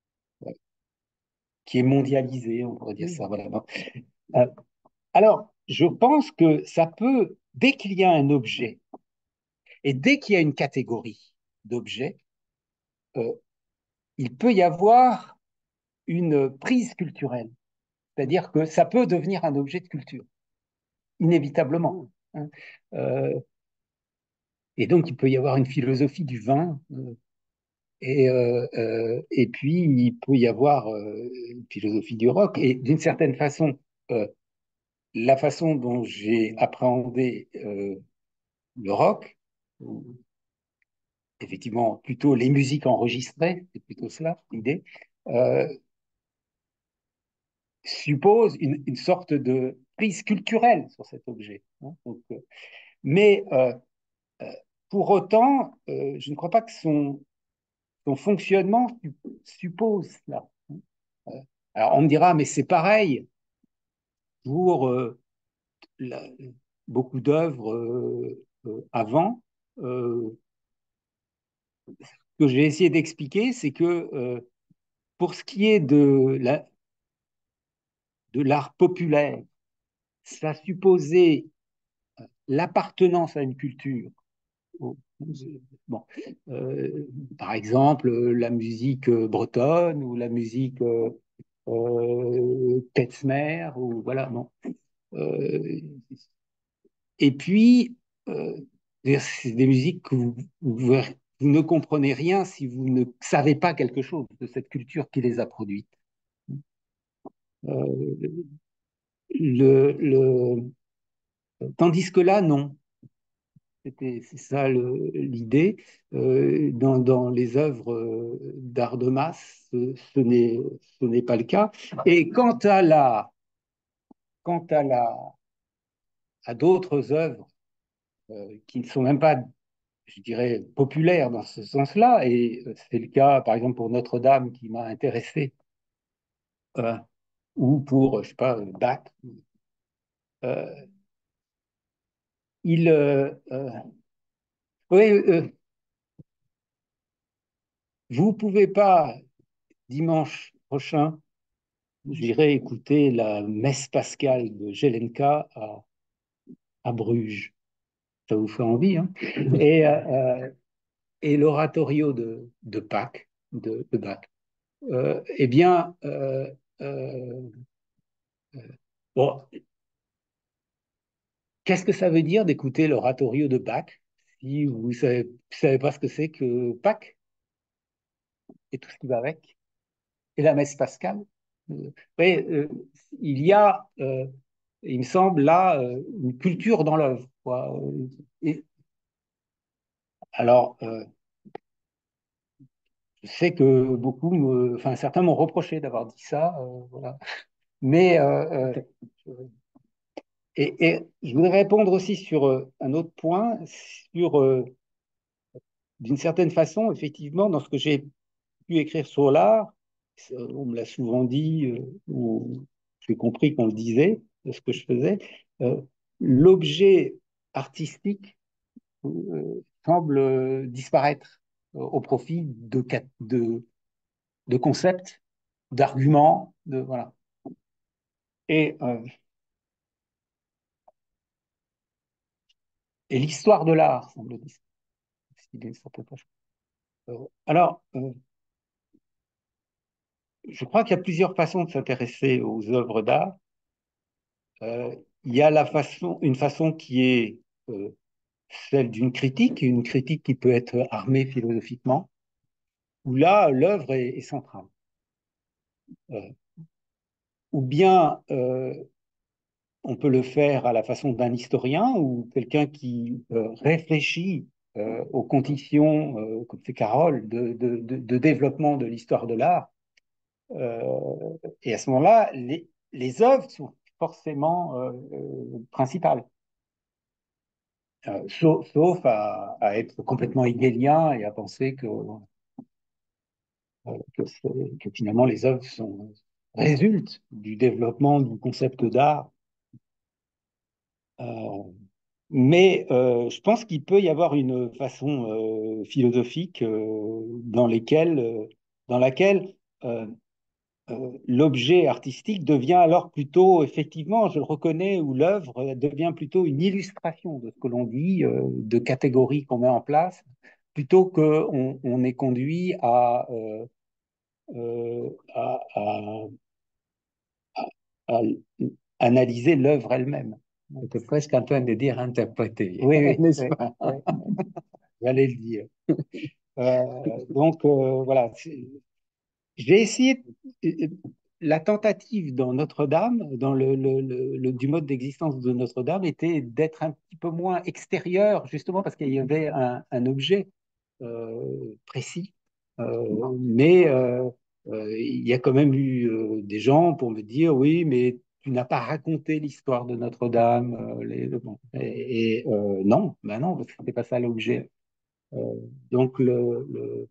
qui est mondialisée, on pourrait dire ça. Voilà. Donc, euh, alors, je pense que ça peut, dès qu'il y a un objet et dès qu'il y a une catégorie d'objets, euh, il peut y avoir une prise culturelle. C'est-à-dire que ça peut devenir un objet de culture, inévitablement. Hein. Euh, et donc, il peut y avoir une philosophie du vin. Euh, et, euh, euh, et puis, il peut y avoir euh, une philosophie du rock. Et d'une certaine façon, euh, la façon dont j'ai appréhendé euh, le rock, effectivement plutôt les musiques enregistrées, c'est plutôt cela l'idée, euh, suppose une, une, sorte de prise culturelle sur cet objet. Hein. Donc, euh, mais euh, euh, pour autant, euh, je ne crois pas que son, son fonctionnement suppose cela. Hein. Euh, alors on me dira, mais c'est pareil pour euh, la, beaucoup d'œuvres euh, euh, avant. Euh, ce que j'ai essayé d'expliquer, c'est que euh, pour ce qui est de la, de l'art populaire, ça supposait l'appartenance à une culture. Bon, euh, par exemple, la musique bretonne ou la musique euh, euh, Ketzmer, ou voilà, bon. Euh, et puis, euh, c'est des musiques que vous, vous, vous ne comprenez rien si vous ne savez pas quelque chose de cette culture qui les a produites. Euh, le, le, tandis que là, non. C'était, c'est ça l'idée. Euh, dans, dans les œuvres euh, d'art de masse, ce, ce n'est, ce n'est pas le cas. Et quant à la, quant à la, à d'autres œuvres euh, qui ne sont même pas, je dirais, populaires dans ce sens-là, et c'est le cas, par exemple, pour Notre-Dame qui m'a intéressé, euh, ou pour, je sais pas, Bach, euh, il, euh, euh, oui, euh, vous pouvez pas dimanche prochain, j'irai écouter la messe pascale de Jelenka à, à Bruges. Ça vous fait envie, hein? Et, euh, et l'oratorio de, de Pâques, de, de Bach. Euh, eh bien, euh, euh, bon, qu'est-ce que ça veut dire d'écouter l'oratorio de Bach si vous ne savez, savez pas ce que c'est que Pâques et tout ce qui va avec, et la messe pascale? Euh, oui, euh, il y a, euh, il me semble, là, euh, une culture dans l'œuvre, quoi. Et, alors, euh, je sais que beaucoup, me- enfin certains m'ont reproché d'avoir dit ça, euh, voilà. Mais euh, euh, et, et je voudrais répondre aussi sur euh, un autre point, sur euh, d'une certaine façon, effectivement, dans ce que j'ai pu écrire sur l'art, on me l'a souvent dit, euh, ou j'ai compris qu'on le disait de ce que je faisais, euh, l'objet artistique euh, semble euh, disparaître euh, au profit de, de, de concepts, d'arguments, de voilà. Et, euh, et l'histoire de l'art, semble-t-il. Alors, euh, je crois qu'il y a plusieurs façons de s'intéresser aux œuvres d'art. Euh, il y a la façon, une façon qui est euh, celle d'une critique, une critique qui peut être armée philosophiquement, où là, l'œuvre est, est centrale. Euh, ou bien euh, on peut le faire à la façon d'un historien ou quelqu'un qui euh, réfléchit euh, aux conditions, euh, comme fait Carole, de, de, de, de développement de l'histoire de l'art. Euh, et à ce moment-là, les, les œuvres sont forcément euh, euh, principales. Euh, sauf, sauf à, à, être complètement hegelien et à penser que, euh, que, que finalement les œuvres sont, résultent du développement du concept d'art. Euh, mais euh, je pense qu'il peut y avoir une façon euh, philosophique euh, dans, lesquelles, euh, dans laquelle euh, euh, l'objet artistique devient alors plutôt, effectivement, je le reconnais, ou l'œuvre devient plutôt une illustration de ce que l'on dit, euh, de catégories qu'on met en place, plutôt qu'on on est conduit à, euh, euh, à, à, à, à analyser l'œuvre elle-même. Tu es presque en train de dire interpréter, Oui, oui, n'est-ce oui, pas? oui, j'allais le dire. Euh, donc, euh, voilà. J'ai essayé euh, la tentative dans Notre-Dame, dans le, le- le- le- du mode d'existence de Notre-Dame, était d'être un petit peu moins extérieur, justement parce qu'il y avait un, un objet euh, précis. Euh, mais euh, euh, il y a quand même eu euh, des gens pour me dire, oui, mais tu n'as pas raconté l'histoire de Notre-Dame. euh, les- bon. Et, et, euh, non, ben non, parce que c'était pas ça l'objet. Euh, donc le, le-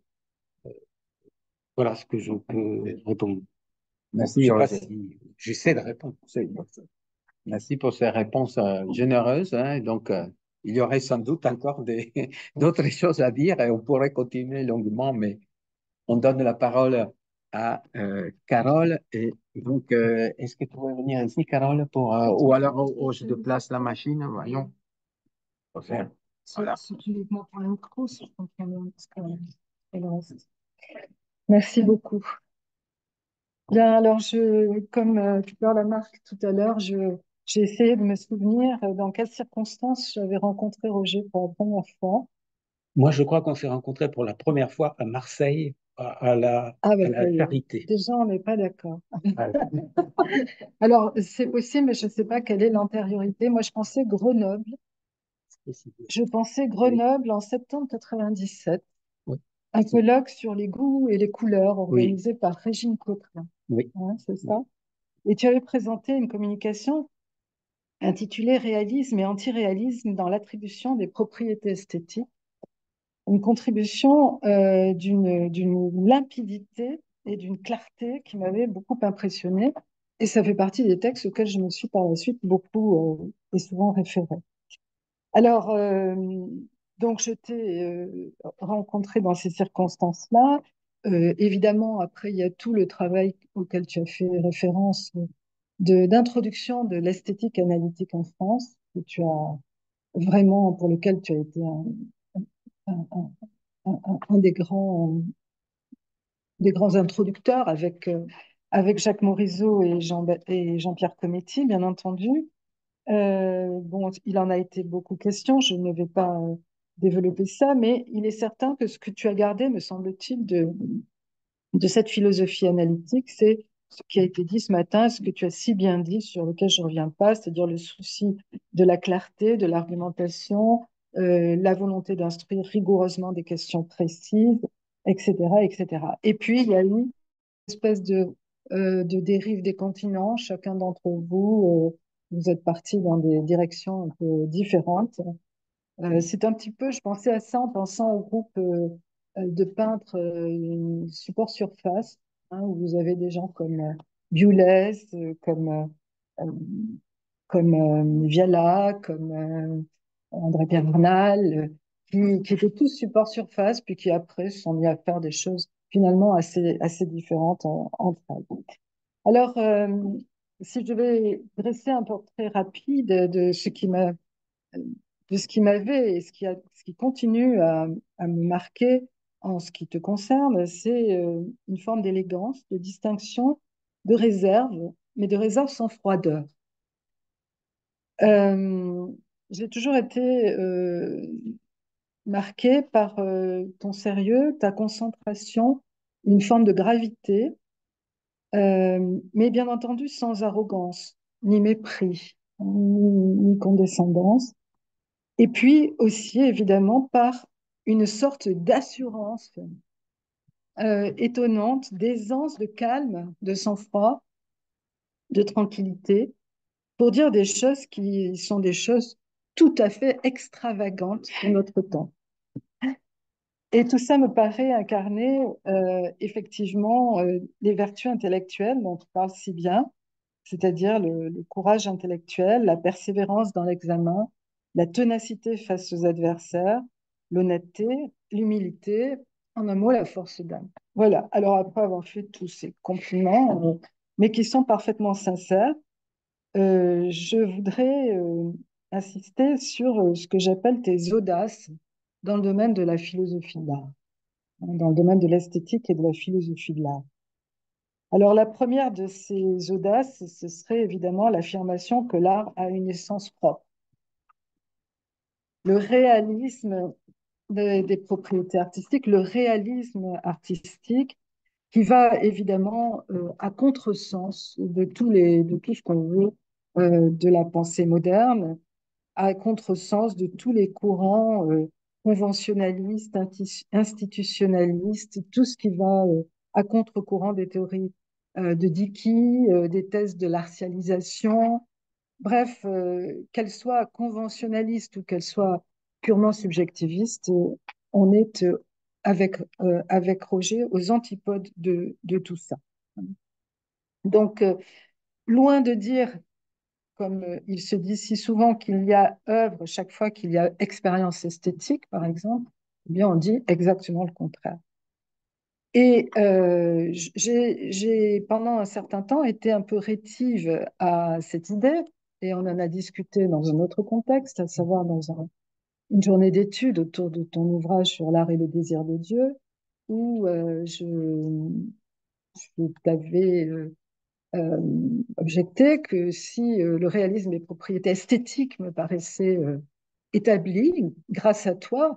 voilà ce que je peux répondre. Je Merci, sais pas Roger. si j'essaie de répondre. Merci pour ces réponses euh, généreuses, hein. Donc, euh, il y aurait sans doute encore des- d'autres choses à dire et on pourrait continuer longuement, mais on donne la parole à euh, Carole. Et donc, euh, est-ce que tu veux venir ici, Carole, pour, euh, ou alors oh, oh, je te place la machine, voyons. Faut faire. Voilà. C'est uniquement pour le micro, si je comprends bien, parce que, euh, et le reste. Merci beaucoup. Bien, alors, je, comme euh, tu parles la marque tout à l'heure, je, j'ai essayé de me souvenir euh, dans quelles circonstances j'avais rencontré Roger pour la première fois. Moi, je crois qu'on s'est rencontrés pour la première fois à Marseille, à, à la, Ah, bah, à ça la y est. Charité. Déjà, on n'est pas d'accord. Voilà. Alors, c'est possible, mais je ne sais pas quelle est l'antériorité. Moi, je pensais Grenoble. Je pensais Oui, Grenoble en septembre quatre-vingt-dix-sept. oui, Un colloque sur les goûts et les couleurs oui, organisé par Régine Coquelin. oui, Hein, c'est ça. Et tu avais présenté une communication intitulée Réalisme et antiréalisme dans l'attribution des propriétés esthétiques. Une contribution euh, d'une, d'une limpidité et d'une clarté qui m'avait beaucoup impressionnée. Et ça fait partie des textes auxquels je me suis par la suite beaucoup euh, et souvent référée. Alors, euh, donc, je t'ai euh, rencontré dans ces circonstances-là. Euh, évidemment, après, il y a tout le travail auquel tu as fait référence de, d'introduction de l'esthétique analytique en France, que tu as vraiment, pour lequel tu as été un, un- un- un- un des grands, des grands introducteurs avec, euh, avec Jacques Morisot et Jean, et Jean-Pierre Cometti, bien entendu. Euh, bon, il en a été beaucoup question, je ne vais pas euh, développer ça, mais il est certain que ce que tu as gardé, me semble-t-il, de, de cette philosophie analytique, c'est ce qui a été dit ce matin, ce que tu as si bien dit, sur lequel je ne reviens pas, c'est-à-dire le souci de la clarté, de l'argumentation, euh, la volonté d'instruire rigoureusement des questions précises, et cetera, et cetera. Et puis, il y a eu une espèce de, euh, de dérive des continents. Chacun d'entre vous, euh, vous êtes partis dans des directions un peu différentes. Euh, c'est un petit peu, je pensais à ça en pensant au groupe euh, euh, de peintres euh, support surface, hein, où vous avez des gens comme euh, Biolès, euh, comme, euh, euh, comme euh, Viala, comme euh, André Pierre Bernal, euh, qui, qui étaient tous support surface, puis qui après se sont mis à faire des choses finalement assez, assez différentes en- entre elles. Alors, euh, si je devais dresser un portrait rapide de ce qui m'a de ce qui m'avait et ce qui, a, ce qui continue à, à me marquer en ce qui te concerne, c'est euh, une forme d'élégance, de distinction, de réserve, mais de réserve sans froideur. Euh, j'ai toujours été euh, marquée par euh, ton sérieux, ta concentration, une forme de gravité, euh, mais bien entendu sans arrogance, ni mépris, ni, ni condescendance. Et puis aussi, évidemment, par une sorte d'assurance euh, étonnante, d'aisance, de calme, de sang-froid, de tranquillité, pour dire des choses qui sont des choses tout à fait extravagantes pour notre temps. Et tout ça me paraît incarner euh, effectivement euh, les vertus intellectuelles dont tu parles si bien, c'est-à-dire le, le courage intellectuel, la persévérance dans l'examen, la ténacité face aux adversaires, l'honnêteté, l'humilité, en un mot, la force d'âme. Voilà. Alors après avoir fait tous ces compliments, euh, mais qui sont parfaitement sincères, euh, je voudrais euh, insister sur euh, ce que j'appelle tes audaces dans le domaine de la philosophie de l'art, hein, dans le domaine de l'esthétique et de la philosophie de l'art. Alors la première de ces audaces, ce serait évidemment l'affirmation que l'art a une essence propre. Le réalisme des, des propriétés artistiques, le réalisme artistique qui va évidemment euh, à contresens de, tous les, de tout ce qu'on veut euh, de la pensée moderne, à contresens de tous les courants euh, conventionnalistes, institutionnalistes, tout ce qui va euh, à contre-courant des théories euh, de Dickey, euh, des thèses de l'artialisation. Bref, euh, qu'elles soient conventionnalistes ou qu'elles soient purement subjectivistes, euh, on est euh, avec, euh, avec Roger aux antipodes de, de tout ça. Donc, euh, loin de dire comme euh, il se dit si souvent qu'il y a œuvre chaque fois qu'il y a expérience esthétique, par exemple, eh bien on dit exactement le contraire. Et euh, j'ai, j'ai, pendant un certain temps, été un peu rétive à cette idée, et on en a discuté dans un autre contexte, à savoir dans un- une journée d'études autour de ton ouvrage sur l'art et le désir de Dieu, où euh, je, je t'avais euh, euh, objecté que si euh, le réalisme des propriétés esthétiques me paraissait euh, établi grâce à toi,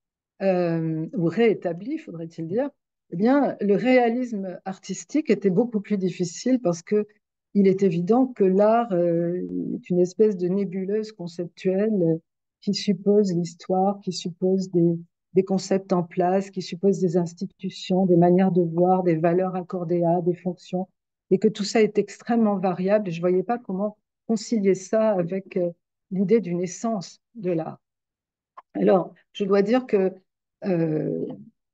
euh, ou réétabli, faudrait-il dire, eh bien, le réalisme artistique était beaucoup plus difficile parce que il est évident que l'art euh, est une espèce de nébuleuse conceptuelle euh, qui suppose l'histoire, qui suppose des, des concepts en place, qui suppose des institutions, des manières de voir, des valeurs accordées à, des fonctions, et que tout ça est extrêmement variable. Et je ne voyais pas comment concilier ça avec euh, l'idée d'une essence de l'art. Alors, je dois dire que euh,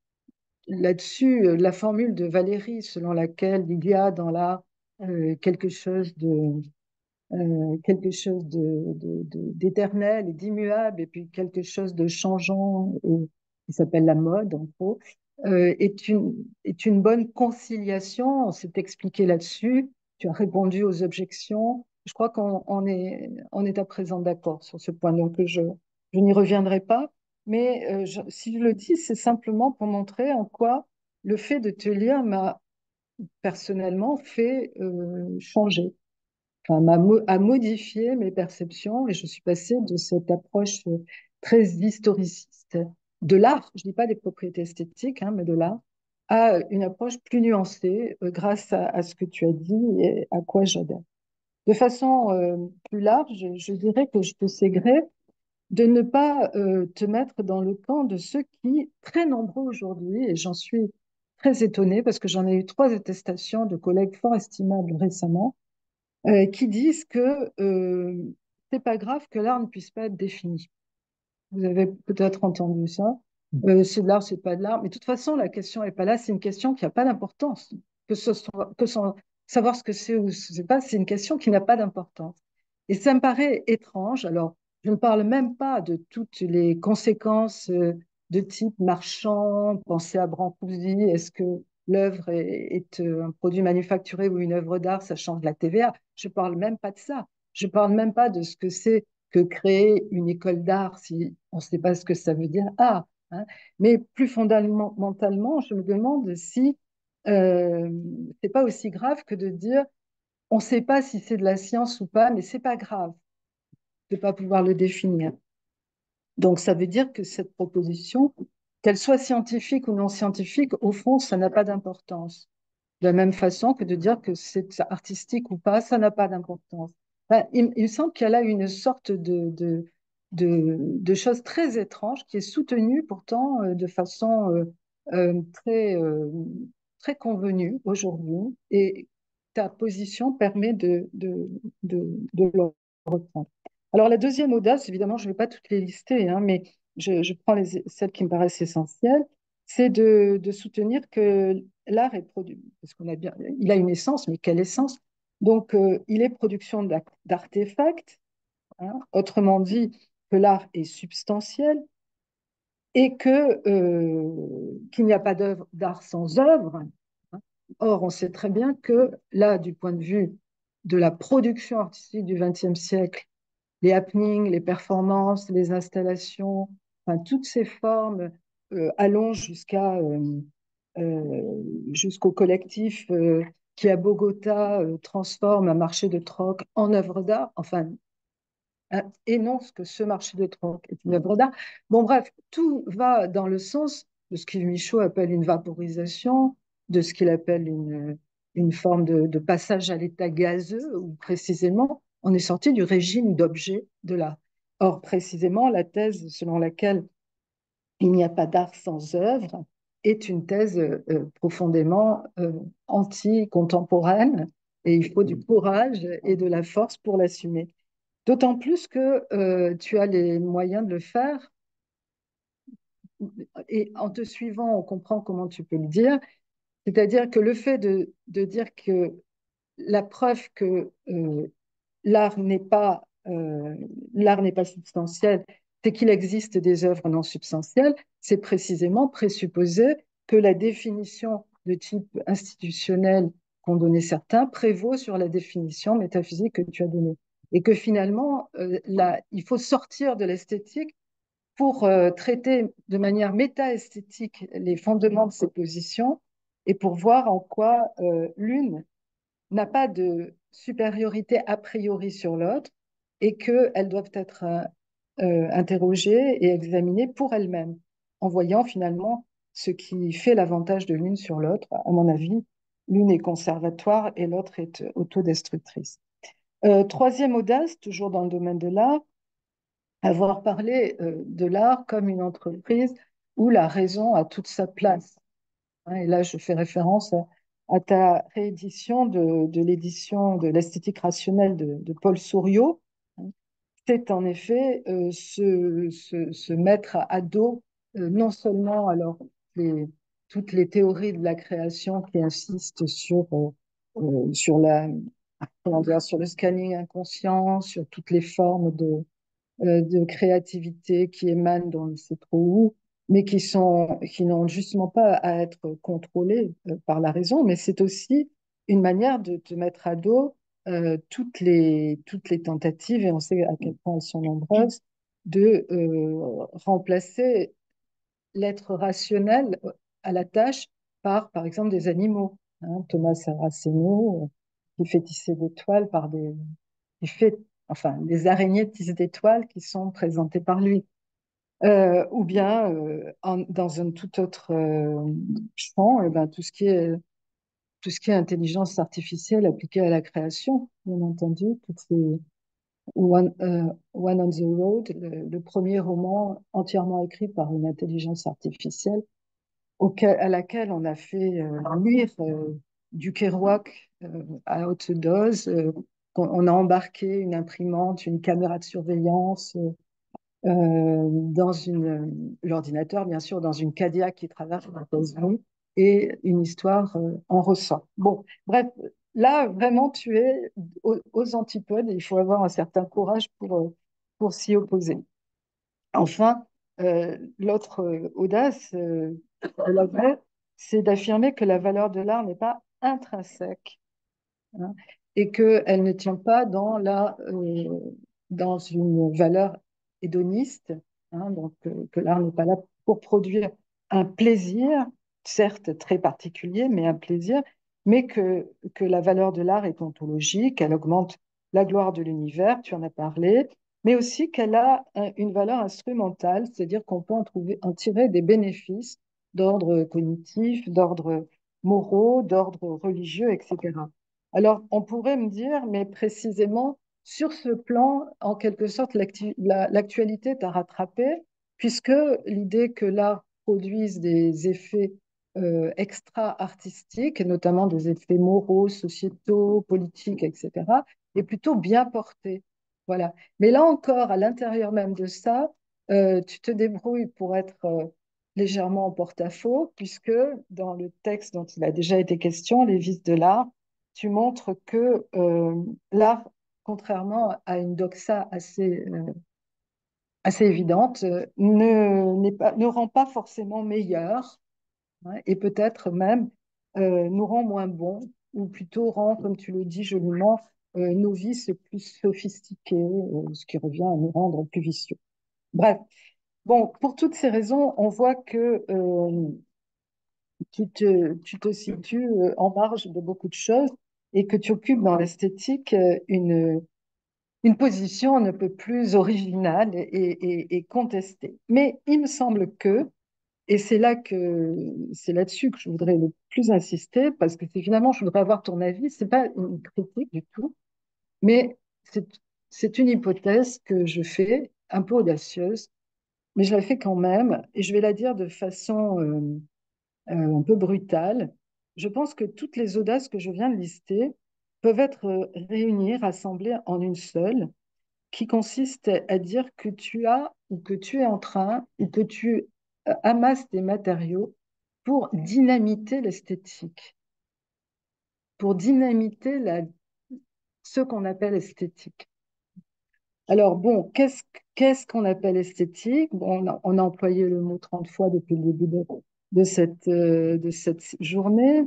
là-dessus, euh, la formule de Valérie, selon laquelle il y a dans l'art euh, quelque chose de euh, quelque chose de, de- de- d'éternel et d'immuable, et puis quelque chose de changeant, et, qui s'appelle la mode, en gros, euh, est une, est une bonne conciliation. On s'est expliqué là-dessus, tu as répondu aux objections. Je crois qu'on on est, on est à présent d'accord sur ce point, donc je, je n'y reviendrai pas. Mais euh, je- si je le dis, c'est simplement pour montrer en quoi le fait de te lire m'a personnellement fait euh, changer, enfin, m'a mo- a modifié mes perceptions et je suis passée de cette approche euh, très historiciste de l'art, je dis pas des propriétés esthétiques, hein, mais de l'art, à une approche plus nuancée euh, grâce à, à ce que tu as dit et à quoi j'adhère. De façon euh, plus large, je, je dirais que je te sais gré de ne pas euh, te mettre dans le camp de ceux qui, très nombreux aujourd'hui, et j'en suis très étonnée parce que j'en ai eu trois attestations de collègues fort estimables récemment, euh, qui disent que euh, c'est pas grave que l'art ne puisse pas être défini. Vous avez peut-être entendu ça. Euh, c'est de l'art, c'est pas de l'art. Mais de toute façon, la question n'est pas là. C'est une question qui n'a pas d'importance. Que ce soit, que sans- savoir ce que c'est ou ce que c'est pas, c'est une question qui n'a pas d'importance. Et ça me paraît étrange. Alors, je ne parle même pas de toutes les conséquences euh, de type marchand, penser à Brancusi, est-ce que l'œuvre est, est, euh, un produit manufacturé ou une œuvre d'art, ça change la T V A. Je ne parle même pas de ça. Je ne parle même pas de ce que c'est que créer une école d'art si on ne sait pas ce que ça veut dire art, hein. Mais plus fondamentalement, je me demande si euh, c'est pas aussi grave que de dire on ne sait pas si c'est de la science ou pas, mais c'est pas grave de ne pas pouvoir le définir. Donc ça veut dire que cette proposition, qu'elle soit scientifique ou non scientifique, au fond, ça n'a pas d'importance. De la même façon que de dire que c'est artistique ou pas, ça n'a pas d'importance. Enfin, il, il me semble qu'il y a là une sorte de, de, de, de chose très étrange qui est soutenue pourtant euh, de façon euh, euh, très, euh, très convenue aujourd'hui. Et ta position permet de, de, de, de le reprendre. Alors la deuxième audace, évidemment, je ne vais pas toutes les lister, hein, mais je, je prends les, celles qui me paraissent essentielles, c'est de, de soutenir que l'art est produit, parce qu'on a bien, il a une essence, mais quelle essence? Donc, euh, il est production d'artefacts, hein, autrement dit, que l'art est substantiel et que, euh, qu'il n'y a pas d'œuvre d'art sans œuvre, hein. Or, on sait très bien que là, du point de vue de la production artistique du vingtième siècle, les happenings, les performances, les installations, enfin, toutes ces formes euh, allongent jusqu'à euh, euh, jusqu'au collectif euh, qui, à Bogota, euh, transforme un marché de troc en œuvre d'art, enfin, hein, énonce que ce marché de troc est une œuvre d'art. Bon, bref, tout va dans le sens de ce que Michaud appelle une vaporisation, de ce qu'il appelle une, une forme de, de passage à l'état gazeux, où précisément, on est sorti du régime d'objet de l'art. Or, précisément, la thèse selon laquelle il n'y a pas d'art sans œuvre est une thèse euh, profondément euh, anti-contemporaine et il faut du courage et de la force pour l'assumer. D'autant plus que euh, tu as les moyens de le faire et en te suivant, on comprend comment tu peux le dire. C'est-à-dire que le fait de, de dire que la preuve que euh, l'art n'est pas, euh, l'art n'est pas substantiel, c'est qu'il existe des œuvres non substantielles, c'est précisément présupposer que la définition de type institutionnel qu'ont donné certains prévaut sur la définition métaphysique que tu as donnée. Et que finalement, euh, là, il faut sortir de l'esthétique pour euh, traiter de manière méta-esthétique les fondements de ces positions et pour voir en quoi euh, l'une n'a pas de supériorité a priori sur l'autre et qu'elles doivent être euh, euh, interrogées et examinées pour elles-mêmes, en voyant finalement ce qui fait l'avantage de l'une sur l'autre. À mon avis, l'une est conservatoire et l'autre est autodestructrice. Euh, troisième audace, toujours dans le domaine de l'art, avoir parlé euh, de l'art comme une entreprise où la raison a toute sa place. Hein, et là, je fais référence à, à ta réédition de, de l'édition de l'esthétique rationnelle de, de Paul Souriau. C'est en effet euh, se, se, se mettre à dos euh, non seulement alors les, toutes les théories de la création qui insistent sur, euh, euh, sur, la, comment dire, sur le scanning inconscient, sur toutes les formes de, euh, de créativité qui émanent dans ne sait trop où, mais qui sont, qui n'ont justement pas à être contrôlées euh, par la raison, mais c'est aussi une manière de te mettre à dos euh, toutes les, toutes les tentatives, et on sait à quel point elles sont nombreuses, de euh, remplacer l'être rationnel à la tâche par, par exemple, des animaux. Hein, Thomas Saraceno, euh, qui fait tisser des toiles par des, qui fait, enfin, les araignées tissent des toiles qui sont présentées par lui. Euh, ou bien, euh, en- dans un tout autre euh, champ, eh ben, tout ce qui est, tout ce qui est intelligence artificielle appliquée à la création, bien entendu, toutes ces One, euh, One on the Road, le, le premier roman entièrement écrit par une intelligence artificielle, auquel, à laquelle on a fait euh, lire euh, du Kerouac euh, à haute dose. Euh, on, on a embarqué une imprimante, une caméra de surveillance euh, euh, dans une, l'ordinateur, bien sûr, dans une Cadillac qui traverse la Tasmanie, et une histoire euh, en ressort. Bon, bref, là, vraiment, tu es aux, aux antipodes et il faut avoir un certain courage pour, euh, pour s'y opposer. Enfin, euh, l'autre euh, audace euh, de la vraie, c'est d'affirmer que la valeur de l'art n'est pas intrinsèque, hein, et qu'elle ne tient pas dans la, euh, dans une valeur hédoniste, hein, donc euh, que l'art n'est pas là pour produire un plaisir, certes très particulier, mais un plaisir, mais que, que la valeur de l'art est ontologique, elle augmente la gloire de l'univers, tu en as parlé, mais aussi qu'elle a un- une valeur instrumentale, c'est-à-dire qu'on peut en trouver, en tirer des bénéfices d'ordre cognitif, d'ordre moraux, d'ordre religieux, et cetera. Alors, on pourrait me dire, mais précisément, sur ce plan, en quelque sorte, l'actu- la- l'actualité t'a rattrapé, puisque l'idée que l'art produise des effets euh, extra-artistiques, et notamment des effets moraux, sociétaux, politiques, et cetera, est plutôt bien portée. Voilà. Mais là encore, à l'intérieur même de ça, euh, tu te débrouilles pour être euh, légèrement en porte-à-faux, puisque dans le texte dont il a déjà été question, Les vices de l'art, tu montres que euh, l'art, contrairement à une doxa assez, euh, assez évidente, euh, ne, n'est pas, ne rend pas forcément meilleur, hein, et peut-être même euh, nous rend moins bons, ou plutôt rend, comme tu le dis joliment, euh, nos vices plus sophistiqués, euh, ce qui revient à nous rendre plus vicieux. Bref, bon, pour toutes ces raisons, on voit que euh, tu te, tu te situes euh, en marge de beaucoup de choses et que tu occupes dans l'esthétique euh, une, une position un peu plus originale et, et, et contestée. Mais il me semble que, et c'est là que c'est là-dessus que je voudrais le plus insister, parce que c'est finalement, je voudrais avoir ton avis, c'est pas une critique du tout, mais c'est, c'est une hypothèse que je fais, un peu audacieuse, mais je la fais quand même, et je vais la dire de façon euh, euh, un peu brutale. Je pense que toutes les audaces que je viens de lister peuvent être euh, réunies, rassemblées en une seule, qui consiste à dire que tu as ou que tu es en train ou que tu euh, amasses des matériaux pour dynamiter l'esthétique, pour dynamiter la, ce qu'on appelle esthétique. Alors bon, qu'est-ce qu'est-ce qu'on appelle esthétique? Bon, on a, on a employé le mot trente fois depuis le début de, de cette, euh, de cette journée.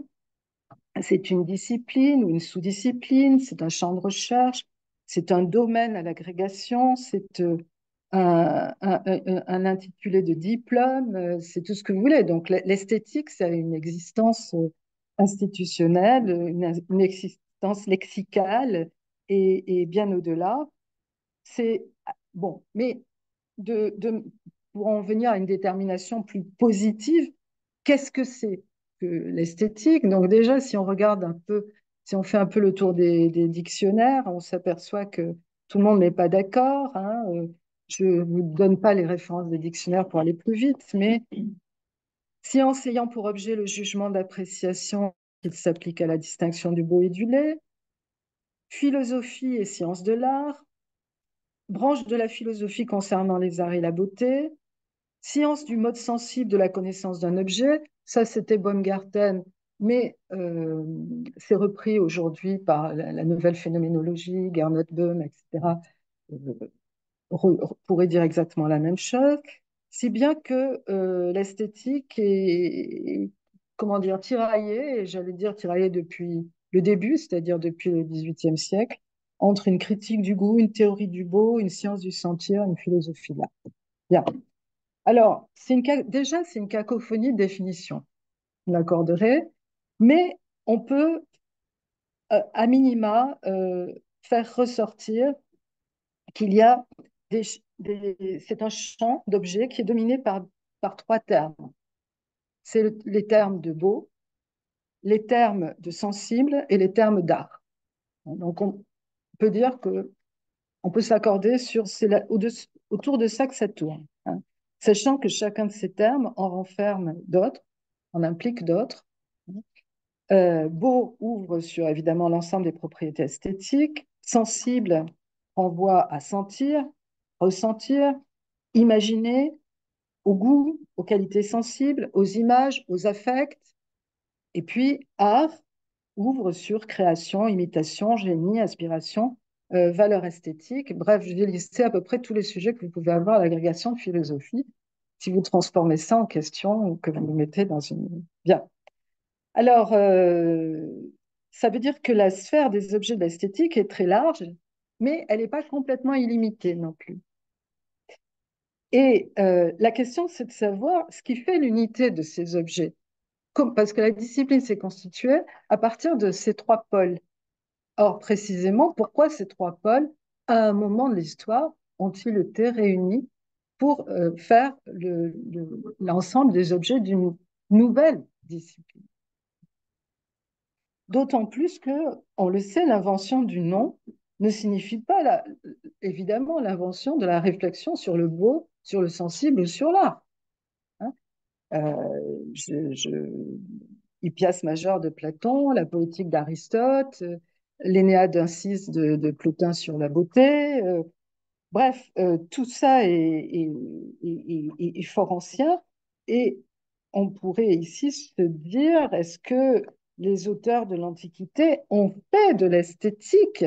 C'est une discipline ou une sous-discipline, c'est un champ de recherche, c'est un domaine à l'agrégation, c'est euh, un, un- un- un intitulé de diplôme, euh, c'est tout ce que vous voulez. Donc l'esthétique, ça a une existence euh, institutionnelle, une, une existence lexicale et, et bien au-delà. C'est bon, mais de, de- pour en venir à une détermination plus positive, qu'est-ce que c'est que l'esthétique? Donc déjà, si on regarde un peu, si on fait un peu le tour des, des dictionnaires, on s'aperçoit que tout le monde n'est pas d'accord, hein. Euh, Je ne vous donne pas les références des dictionnaires pour aller plus vite, mais science ayant pour objet le jugement d'appréciation qu'il s'applique à la distinction du beau et du laid, philosophie et sciences de l'art, branche de la philosophie concernant les arts et la beauté, science du mode sensible de la connaissance d'un objet, ça c'était Baumgarten, mais euh, c'est repris aujourd'hui par la, la nouvelle phénoménologie, Gernot Böhm, et cetera, euh, re- re- pourrait dire exactement la même chose, si bien que euh, l'esthétique est, comment dire, tiraillée, et j'allais dire tiraillée depuis le début, c'est-à-dire depuis le dix-huitième siècle, entre une critique du goût, une théorie du beau, une science du sentir, une philosophie de l'art. Bien. Alors, c'est une, ca- déjà, c'est une cacophonie de définition, vous m'accorderez, mais on peut, euh, à minima, euh, faire ressortir qu'il y a des, ch- des- c'est un champ d'objets qui est dominé par, par trois termes. C'est le- les termes de beau, les termes de sensible et les termes d'art. Donc, on peut dire que on peut s'accorder sur c'est la- au-dessus- autour de ça que ça tourne, hein. Sachant que chacun de ces termes en renferme d'autres, en implique d'autres. Euh, beau ouvre sur évidemment l'ensemble des propriétés esthétiques. Sensible renvoie à sentir, ressentir, imaginer, au goût, aux qualités sensibles, aux images, aux affects. Et puis art ouvre sur création, imitation, génie, inspiration, euh, valeur esthétique. Bref, je vais lister à peu près tous les sujets que vous pouvez avoir à l'agrégation de philosophie si vous transformez ça en question ou que vous le mettez dans une... Bien. Alors, euh, ça veut dire que la sphère des objets de l'esthétique est très large mais elle n'est pas complètement illimitée non plus. Et euh, la question, c'est de savoir ce qui fait l'unité de ces objets. Comme, parce que la discipline s'est constituée à partir de ces trois pôles. Or, précisément, pourquoi ces trois pôles, à un moment de l'histoire, ont-ils été réunis pour euh, faire le, le, l'ensemble des objets d'une nouvelle discipline? D'autant plus que, on le sait, l'invention du nom ne signifie pas, la, évidemment, l'invention de la réflexion sur le beau, sur le sensible ou sur l'art. Hein. Euh, je, je, Hippias majeur de Platon, la poétique d'Aristote, euh, l'Énéade d'Incice de, de Plotin sur la beauté. Euh, bref, euh, tout ça est, est, est, est, est fort ancien et on pourrait ici se dire, est-ce que les auteurs de l'Antiquité ont fait de l'esthétique,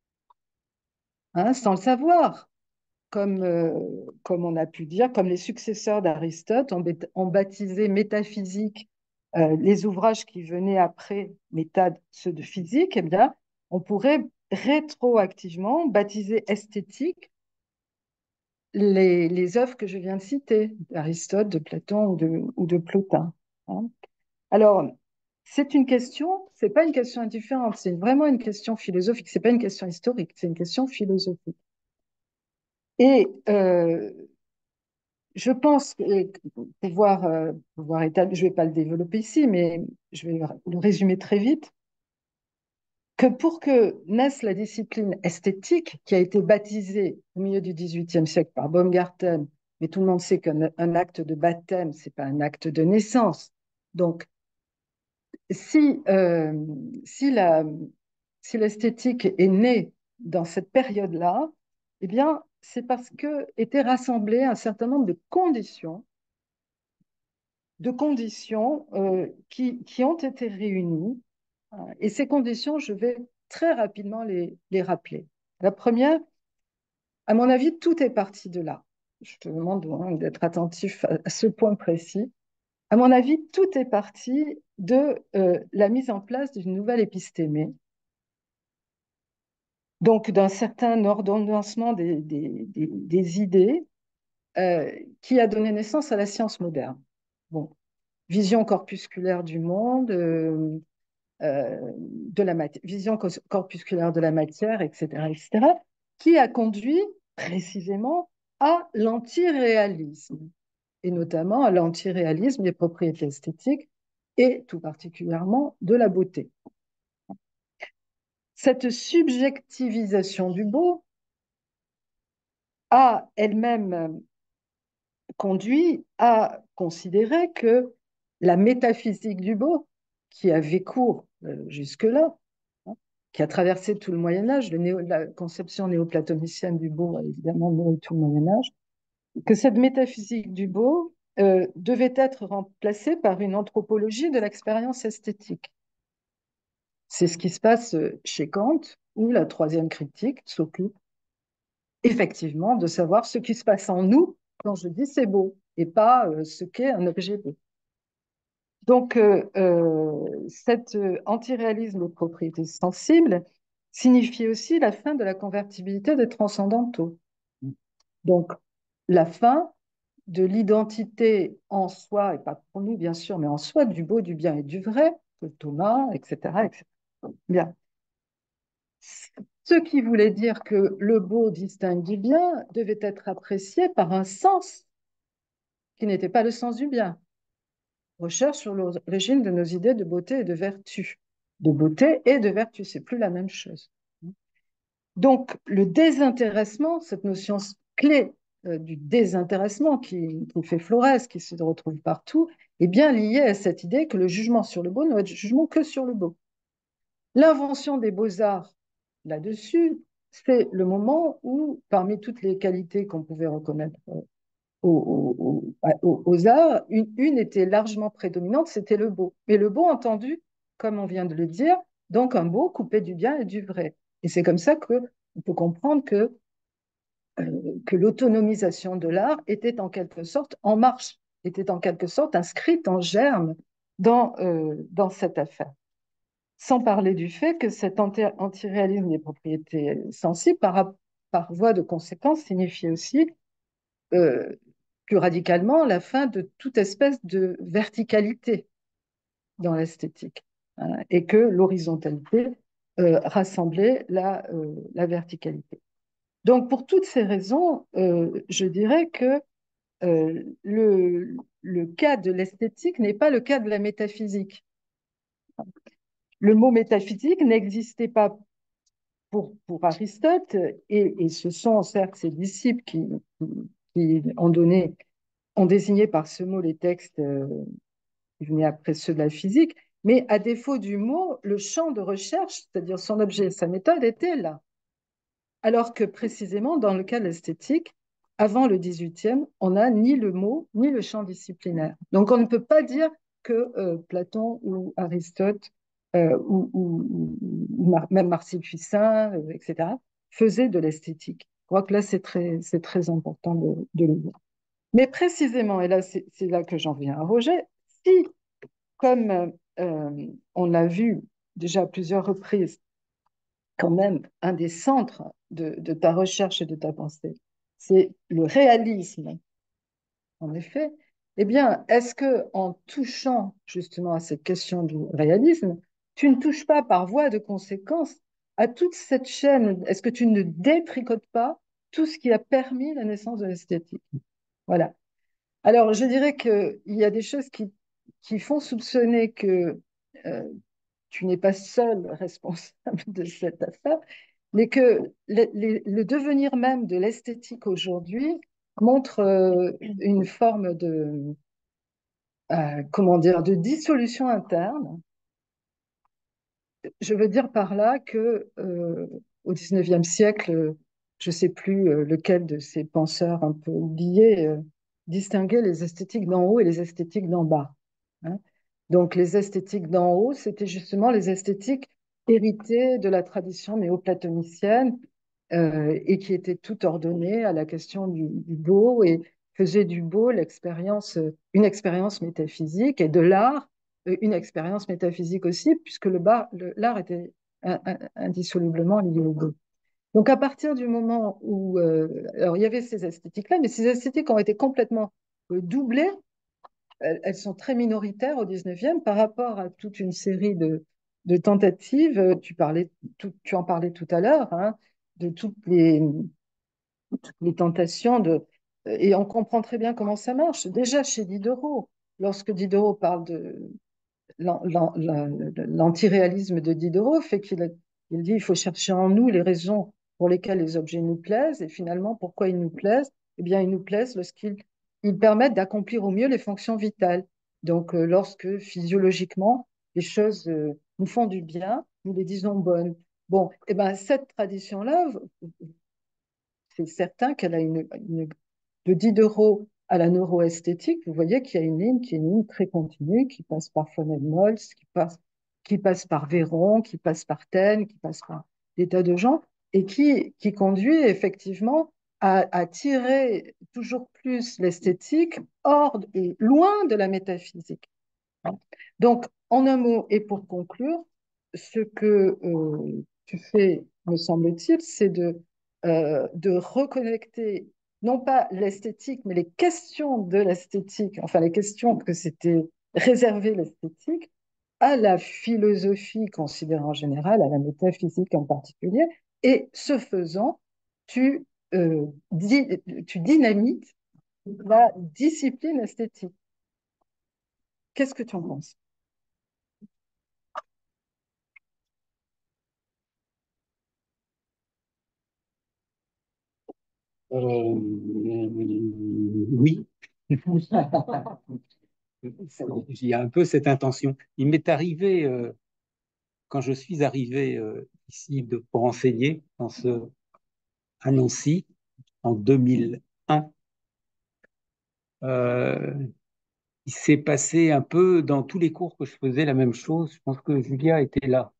hein, sans le savoir, comme, euh, comme on a pu dire, comme les successeurs d'Aristote ont, ont baptisé métaphysique euh, les ouvrages qui venaient après méta, ceux de physique, eh bien, on pourrait rétroactivement baptiser esthétique les, les œuvres que je viens de citer, d'Aristote, de Platon ou de, ou de Plotin. Hein. Alors, c'est une question, c'est pas une question indifférente, c'est vraiment une question philosophique, c'est pas une question historique, c'est une question philosophique. Et euh, je pense que pouvoir, euh, pouvoir établir, je ne vais pas le développer ici, mais je vais le résumer très vite, que pour que naisse la discipline esthétique, qui a été baptisée au milieu du dix-huitième siècle par Baumgarten, mais tout le monde sait qu'un un acte de baptême, ce n'est pas un acte de naissance. Donc, si, euh, si la, si l'esthétique est née dans cette période-là, eh bien, c'est parce que étaient rassemblées un certain nombre de conditions de conditions euh, qui, qui ont été réunies. Et ces conditions, je vais très rapidement les, les rappeler. La première, à mon avis, tout est parti de là. Je te demande hein, d'être attentif à, à ce point précis. À mon avis, tout est parti de euh, la mise en place d'une nouvelle épistémée, donc d'un certain ordonnancement des, des, des, des idées euh, qui a donné naissance à la science moderne. Bon, vision corpusculaire du monde, euh, euh, de la vision corpusculaire de la matière, et cetera, et cetera, qui a conduit précisément à l'antiréalisme, et notamment à l'antiréalisme des propriétés esthétiques, et tout particulièrement de la beauté. Cette subjectivisation du beau a elle-même conduit à considérer que la métaphysique du beau, qui avait cours euh, jusque-là, hein, qui a traversé tout le Moyen-Âge, la conception néoplatonicienne du beau a évidemment nourri tout le Moyen-Âge, que cette métaphysique du beau euh, devait être remplacée par une anthropologie de l'expérience esthétique. C'est ce qui se passe chez Kant, où la troisième critique s'occupe effectivement de savoir ce qui se passe en nous quand je dis c'est beau, et pas euh, ce qu'est un objet beau. Donc, euh, euh, cet euh, antiréalisme aux propriétés sensibles signifie aussi la fin de la convertibilité des transcendantaux. Donc, la fin de l'identité en soi, et pas pour nous bien sûr, mais en soi, du beau, du bien et du vrai, de Thomas, et cetera, et cetera. Bien. Ce qui voulait dire que le beau distingue du bien devait être apprécié par un sens qui n'était pas le sens du bien. Recherche sur l'origine de nos idées de beauté et de vertu. De beauté et de vertu, c'est plus la même chose. Donc, le désintéressement, cette notion clé euh, du désintéressement qui, qui fait florès, qui se retrouve partout, est bien liée à cette idée que le jugement sur le beau ne doit être jugement que sur le beau. L'invention des beaux-arts, là-dessus, c'est le moment où, parmi toutes les qualités qu'on pouvait reconnaître euh, aux, aux, aux, arts, une, une était largement prédominante, c'était le beau. Mais le beau entendu, comme on vient de le dire, donc un beau coupé du bien et du vrai. Et c'est comme ça qu'on peut comprendre que, euh, que l'autonomisation de l'art était en quelque sorte en marche, était en quelque sorte inscrite en germe dans, euh, dans cette affaire. sans parler du fait que cet anti- antiréalisme des propriétés sensibles, par, par voie de conséquence, signifie aussi euh, plus radicalement la fin de toute espèce de verticalité dans l'esthétique, hein, et que l'horizontalité euh, rassemblait la, euh, la verticalité. Donc, pour toutes ces raisons, euh, je dirais que euh, le, le cas de l'esthétique n'est pas le cas de la métaphysique. Le mot métaphysique n'existait pas pour, pour Aristote, et, et ce sont certes ses disciples qui, qui ont donné, ont désigné par ce mot les textes euh, qui venaient après ceux de la physique, mais à défaut du mot, le champ de recherche, c'est-à-dire son objet, sa méthode, était là. Alors que précisément, dans le cas de l'esthétique, avant le dix-huitième, on n'a ni le mot, ni le champ disciplinaire. Donc on ne peut pas dire que euh, Platon ou Aristote, euh, ou, ou, ou Mar même Marcille Fuissin, euh, et cetera, faisaient de l'esthétique. Je crois que là, c'est très, c'est très important de, de le dire. Mais précisément, et là, c'est là que j'en viens à Roger, si, comme euh, on l'a vu déjà à plusieurs reprises, quand même un des centres de, de ta recherche et de ta pensée, c'est le réalisme, en effet, eh bien, est-ce que en touchant justement à cette question du réalisme, tu ne touches pas par voie de conséquence à toute cette chaîne? Est-ce que tu ne détricotes pas tout ce qui a permis la naissance de l'esthétique? Voilà. Alors, je dirais qu'il y a des choses qui, qui font soupçonner que euh, tu n'es pas seul responsable de cette affaire, mais que le, le- le devenir même de l'esthétique aujourd'hui montre euh, une forme de, euh, comment dire, de dissolution interne. Je veux dire par là que euh, au dix-neuvième siècle, je ne sais plus euh, lequel de ces penseurs un peu oubliés euh, distinguait les esthétiques d'en haut et les esthétiques d'en bas, hein. Donc les esthétiques d'en haut, c'était justement les esthétiques héritées de la tradition néoplatonicienne, euh, et qui étaient toutes ordonnées à la question du, du beau, et faisaient du beau l'expérience, une expérience métaphysique, et de l'art euh, une expérience métaphysique aussi, puisque le bar- le- l'art était in- in- indissolublement lié au beau. Donc à partir du moment où, euh, alors il y avait ces esthétiques-là, mais ces esthétiques ont été complètement euh, doublées. Elles, elles sont très minoritaires au dix-neuvième par rapport à toute une série de, de tentatives. Tu parlais, tout- tu en parlais tout à l'heure, hein, de toutes les, toutes les tentations de, et on comprend très bien comment ça marche. Déjà chez Diderot, lorsque Diderot parle de l'an- l'an- l'an- l'antiréalisme de Diderot, fait qu'il il dit il faut chercher en nous les raisons pour lesquelles les objets nous plaisent, et finalement pourquoi ils nous plaisent. Eh bien, ils nous plaisent lorsqu'ils ils permettent d'accomplir au mieux les fonctions vitales. Donc, euh, lorsque physiologiquement les choses euh, nous font du bien, nous les disons bonnes. Bon, eh ben, cette tradition-là, c'est certain qu'elle a une, une- de Diderot à la neuroesthétique, vous voyez qu'il y a une ligne qui est une ligne très continue, qui passe par Von-Helmholtz, qui passe, qui passe par Véron, qui passe par Taine, qui passe par des tas de gens, et qui, qui conduit effectivement à, à tirer toujours plus l'esthétique hors et loin de la métaphysique. Donc, en un mot, et pour conclure, ce que euh, tu fais, me semble-t-il, c'est de, euh, de reconnecter non pas l'esthétique, mais les questions de l'esthétique, enfin les questions que c'était réservé l'esthétique, à la philosophie considérée en général, à la métaphysique en particulier, et ce faisant, tu, euh, di- tu dynamites la discipline esthétique. Qu'est-ce que tu en penses? Euh, oui, il y a un peu cette intention. Il m'est arrivé, euh, quand je suis arrivé euh, ici de, pour enseigner dans ce, à Nancy en deux mille un, euh, il s'est passé un peu dans tous les cours que je faisais la même chose. Je pense que Julia était là.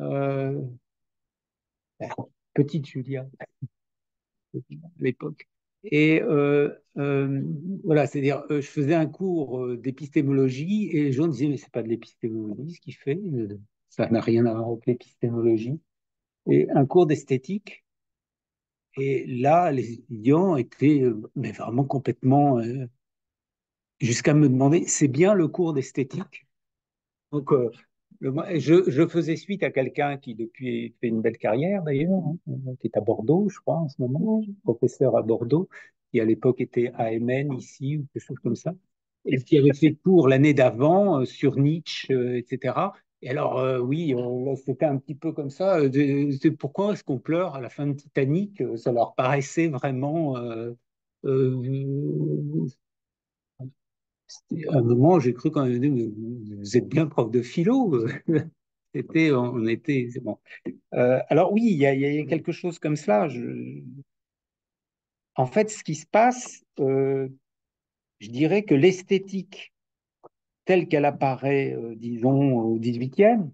Euh, Petite Julia à l'époque. Et euh, euh, voilà, c'est-à-dire, euh, je faisais un cours euh, d'épistémologie et les gens disaient, mais c'est pas de l'épistémologie ce qu'il fait, euh, ça n'a rien à voir avec l'épistémologie. Et un cours d'esthétique, et là, les étudiants étaient euh, mais vraiment complètement, euh, jusqu'à me demander, c'est bien le cours d'esthétique? Donc, euh, le- moi, je, je faisais suite à quelqu'un qui depuis fait une belle carrière d'ailleurs, hein, euh, qui est à Bordeaux, je crois, en ce moment, professeur à Bordeaux, qui à l'époque était A M N ici, ou quelque chose comme ça, et qui avait fait cours l'année d'avant euh, sur Nietzsche, euh, et cetera. Et alors, euh, oui, euh, là, c'était un petit peu comme ça. euh, de- de- pourquoi est-ce qu'on pleure à la fin de Titanic? Euh, Ça leur paraissait vraiment euh, euh, à un moment, j'ai cru quand même, vous vous êtes bien prof de philo. C'était, on était, c'est bon. Euh, alors oui, il y a, il y a quelque chose comme cela. Je- en fait, ce qui se passe, euh, je dirais que l'esthétique telle qu'elle apparaît, euh, disons, au dix-huitième,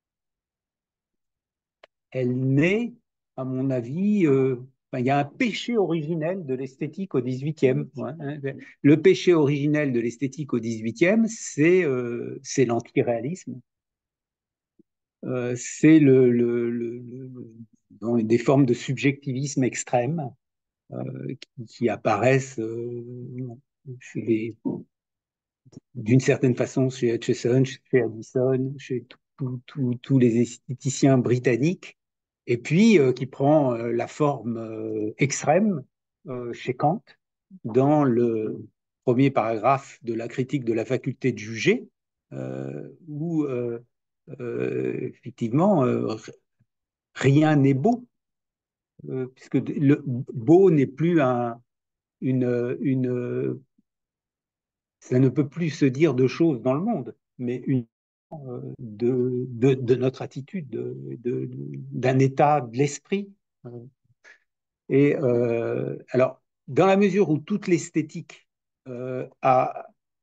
elle naît, à mon avis, euh, enfin, il y a un péché originel de l'esthétique au dix-huitième. Ouais, hein. Le péché originel de l'esthétique au dix-huitième, c'est euh, c'est l'antiréalisme. Euh, c'est le, le- le- le- dans des formes de subjectivisme extrême euh, qui, qui apparaissent euh, chez les- d'une certaine façon chez Hutcheson, chez Addison, chez tous tous- tous les esthéticiens britanniques, et puis euh, qui prend euh, la forme euh, extrême euh, chez Kant dans le premier paragraphe de la critique de la faculté de juger, euh, où euh, euh, effectivement euh, rien n'est beau, euh, puisque le beau n'est plus un, une, une, ça ne peut plus se dire de choses dans le monde, mais une euh, de, de, de notre attitude, de, de, d'un état de l'esprit. Et euh, alors, dans la mesure où toute l'esthétique euh, a,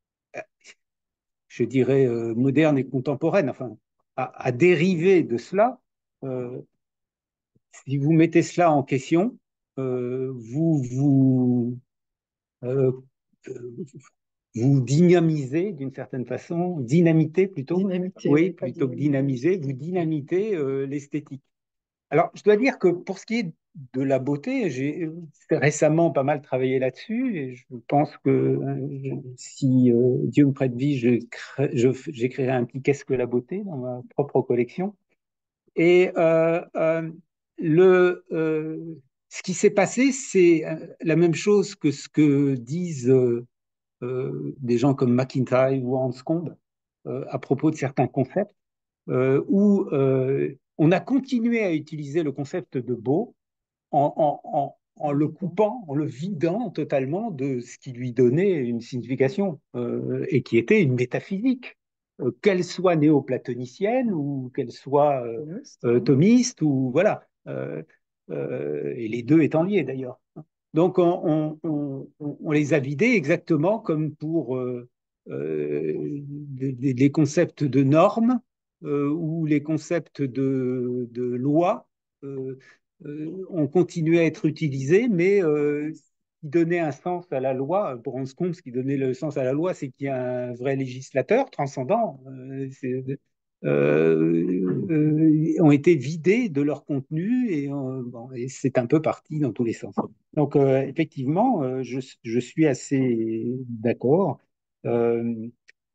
je dirais, euh, moderne et contemporaine, enfin, a, a dérivé de cela, euh, si vous mettez cela en question, euh, vous vous euh, vous dynamisez d'une certaine façon, dynamitez plutôt, Dynamité, oui, oui, pas plutôt que dynamiser. dynamiser, vous dynamitez euh, l'esthétique. Alors, je dois dire que pour ce qui est de la beauté, j'ai récemment pas mal travaillé là-dessus et je pense que euh, si euh, Dieu me prête vie, je crée- je- j'écrirai un petit Qu'est-ce que la beauté dans ma propre collection. Et euh, euh, le, euh, ce qui s'est passé, c'est euh, la même chose que ce que disent euh, euh, des gens comme McIntyre ou Hanscombe euh, à propos de certains concepts, euh, où euh, on a continué à utiliser le concept de beau en, en, en, en le coupant, en le vidant totalement de ce qui lui donnait une signification euh, et qui était une métaphysique, euh, qu'elle soit néo-platonicienne ou qu'elle soit euh, euh, thomiste ou voilà, euh, euh, et les deux étant liés d'ailleurs. Donc, on, on, on, on les a vidés exactement comme pour euh, euh, les, les concepts de normes euh, ou les concepts de, de loi euh, euh, ont continué à être utilisés, mais euh, qui donnait un sens à la loi. Pour Hanscom, ce qui donnait le sens à la loi, c'est qu'il y a un vrai législateur transcendant. Euh, c'est- euh, euh, ont été vidés de leur contenu et, euh, bon, et c'est un peu parti dans tous les sens. Donc, euh, effectivement, euh, je, je suis assez d'accord. Euh,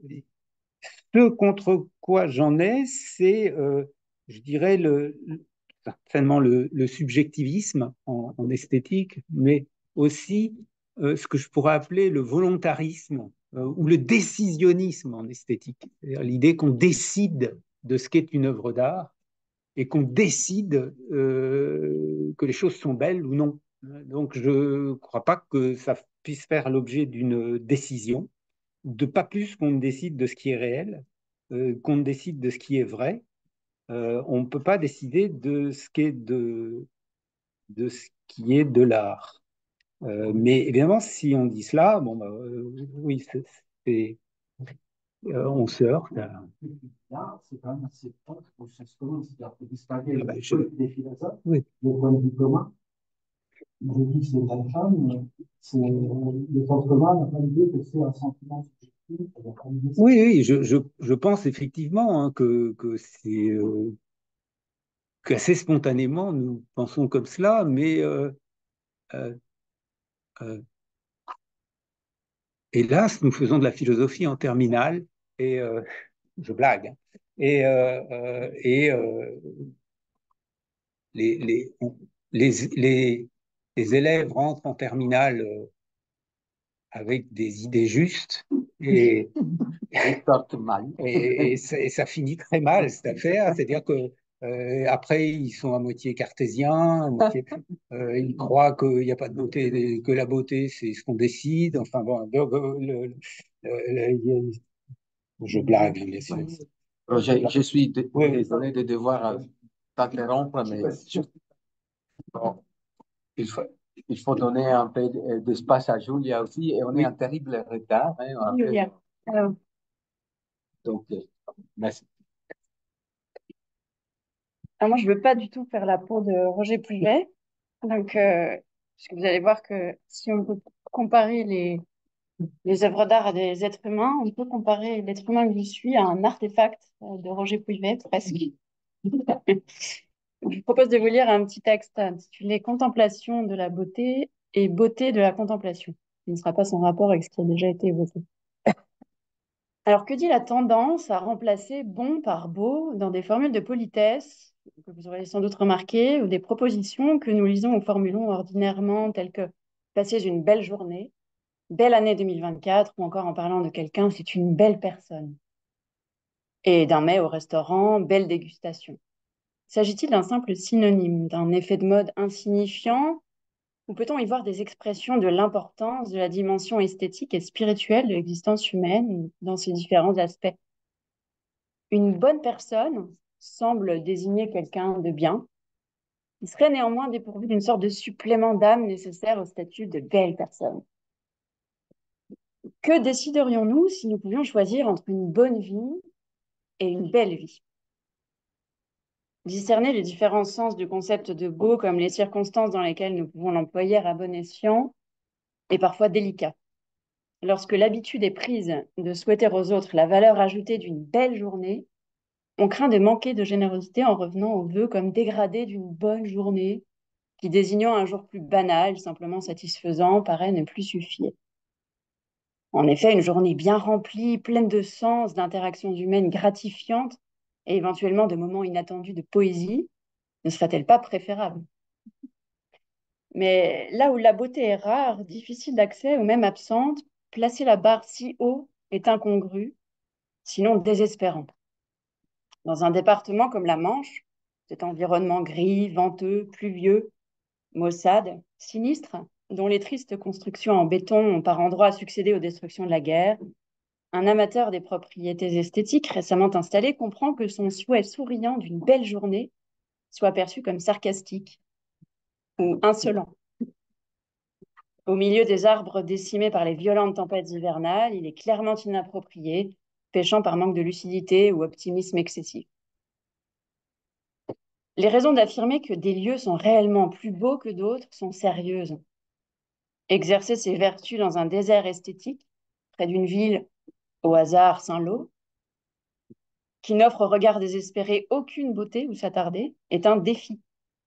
ce contre quoi j'en ai, c'est, euh, je dirais, le, le- certainement le, le subjectivisme en, en esthétique, mais aussi euh, ce que je pourrais appeler le volontarisme euh, ou le décisionnisme en esthétique. C'est-à-dire l'idée qu'on décide de ce qu'est une œuvre d'art et qu'on décide euh, que les choses sont belles ou non. Donc, je ne crois pas que ça puisse faire l'objet d'une décision, de pas plus qu'on ne décide de ce qui est réel, euh, qu'on ne décide de ce qui est vrai. Euh, on ne peut pas décider de ce qui est de, de ce qui est de l'art. Euh, mais évidemment, si on dit cela, bon, bah, euh, oui, c'est, c'est- euh, on se heurte à- Là, c'est quand même assez proche pour ce comment c'est-à-dire que ah distinguer bah, le je- peuple des philosophes, oui. le point de vue commun, je dis que c'est une jeune femme, c'est le sens commun n'a pas l'idée que c'est un sentiment subjectif. Il n'y a pas l'idée que c'est- Oui, oui, je, je, je pense effectivement hein, que, que c'est euh, qu'assez spontanément nous pensons comme cela, mais euh, euh, euh, hélas, nous faisons de la philosophie en terminale et euh, je blague. Hein. Et, euh, euh, et euh, les, les, on- les, les, les élèves rentrent en terminale euh, avec des idées justes et, Ils sortent mal. et, et ça, et ça finit très mal cette affaire. C'est-à-dire que euh, après ils sont à moitié cartésiens, à moitié, euh, ils croient qu'il n'y a pas de beauté, que la beauté c'est ce qu'on décide. Enfin bon, donc, euh, le- le- le- le- je blague bien sûr. Roger, je suis dé- Oui. désolé de devoir euh, t'interrompre, mais bon, il faut, il faut donner un peu d- d'espace à Julia aussi, et on est Oui. en terrible retard. Hein, en fait. Julia. Alors, Donc, euh, merci. ah, moi, je ne veux pas du tout faire la peau de Roger Plumet. Donc, euh, parce que vous allez voir que si on peut comparer les, les œuvres d'art à des êtres humains, on peut comparer l'être humain que je suis à un artefact euh, de Roger Plumet, presque. Je vous propose de vous lire un petit texte intitulé Contemplation de la beauté et beauté de la contemplation. Il ne sera pas sans rapport avec ce qui a déjà été évoqué. Alors, que dit la tendance à remplacer bon par beau dans des formules de politesse, que vous aurez sans doute remarqué, ou des propositions que nous lisons ou formulons ordinairement, telles que passer une belle journée, belle année deux mille vingt-quatre, ou encore en parlant de quelqu'un, c'est une belle personne. Et d'un mets au restaurant, belle dégustation. S'agit-il d'un simple synonyme, d'un effet de mode insignifiant, ou peut-on y voir des expressions de l'importance de la dimension esthétique et spirituelle de l'existence humaine dans ses différents aspects? Une bonne personne semble désigner quelqu'un de bien, qui serait néanmoins dépourvu d'une sorte de supplément d'âme nécessaire au statut de belle personne. Que déciderions-nous si nous pouvions choisir entre une bonne vie et une belle vie? Discerner les différents sens du concept de beau comme les circonstances dans lesquelles nous pouvons l'employer à bon escient est parfois délicat. Lorsque l'habitude est prise de souhaiter aux autres la valeur ajoutée d'une belle journée, on craint de manquer de générosité en revenant au vœu comme dégradé d'une bonne journée, qui désignant un jour plus banal, simplement satisfaisant, paraît ne plus suffire. En effet, une journée bien remplie, pleine de sens, d'interactions humaines gratifiantes et éventuellement de moments inattendus de poésie, ne serait-elle pas préférable? Mais là où la beauté est rare, difficile d'accès ou même absente, placer la barre si haut est incongru, sinon désespérant. Dans un département comme la Manche, cet environnement gris, venteux, pluvieux, maussade, sinistre, dont les tristes constructions en béton ont par endroits succédé aux destructions de la guerre, un amateur des propriétés esthétiques récemment installé comprend que son souhait souriant d'une belle journée soit perçu comme sarcastique ou insolent. Au milieu des arbres décimés par les violentes tempêtes hivernales, il est clairement inapproprié, péchant par manque de lucidité ou optimisme excessif. Les raisons d'affirmer que des lieux sont réellement plus beaux que d'autres sont sérieuses. Exercer ses vertus dans un désert esthétique, près d'une ville, au hasard Saint-Lô, qui n'offre au regard désespéré aucune beauté où s'attarder, est un défi.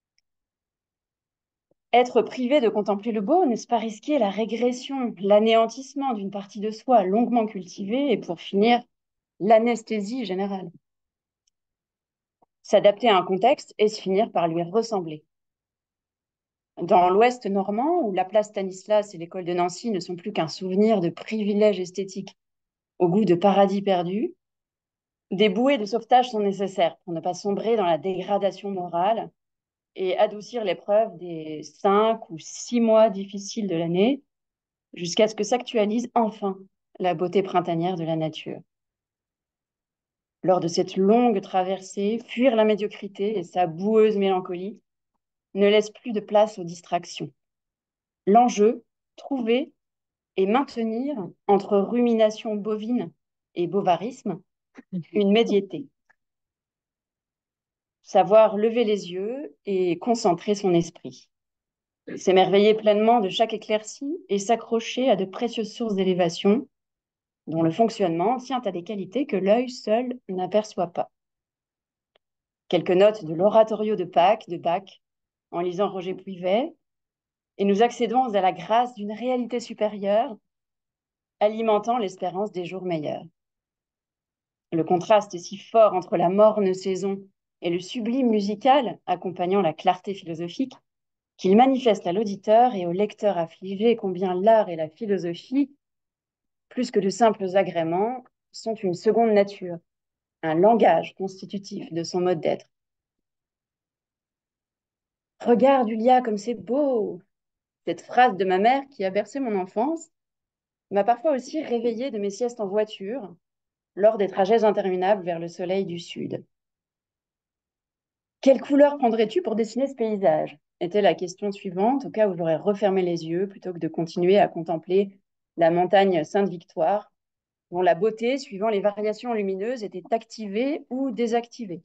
Être privé de contempler le beau, n'est-ce pas risquer la régression, l'anéantissement d'une partie de soi longuement cultivée et pour finir, l'anesthésie générale? S'adapter à un contexte et se finir par lui ressembler. Dans l'Ouest normand, où la place Stanislas et l'école de Nancy ne sont plus qu'un souvenir de privilèges esthétiques au goût de paradis perdu, des bouées de sauvetage sont nécessaires pour ne pas sombrer dans la dégradation morale et adoucir l'épreuve des cinq ou six mois difficiles de l'année jusqu'à ce que s'actualise enfin la beauté printanière de la nature. Lors de cette longue traversée, fuir la médiocrité et sa boueuse mélancolie ne laisse plus de place aux distractions. L'enjeu, trouver et maintenir entre rumination bovine et bovarisme une médiété. Savoir lever les yeux et concentrer son esprit. s'émerveiller pleinement de chaque éclaircie et s'accrocher à de précieuses sources d'élévation dont le fonctionnement tient à des qualités que l'œil seul n'aperçoit pas. Quelques notes de l'oratorio de Pâques de Bach en lisant Roger Puivet, et nous accédons à la grâce d'une réalité supérieure, alimentant l'espérance des jours meilleurs. Le contraste est si fort entre la morne saison et le sublime musical accompagnant la clarté philosophique qu'il manifeste à l'auditeur et au lecteur affligé combien l'art et la philosophie, plus que de simples agréments, sont une seconde nature, un langage constitutif de son mode d'être. « Regarde, Julia, comme c'est beau !» Cette phrase de ma mère qui a bercé mon enfance m'a parfois aussi réveillée de mes siestes en voiture lors des trajets interminables vers le soleil du sud. « Quelle couleur prendrais-tu pour dessiner ce paysage ?» était la question suivante, au cas où j'aurais refermé les yeux plutôt que de continuer à contempler la montagne Sainte-Victoire, dont la beauté, suivant les variations lumineuses, était activée ou désactivée.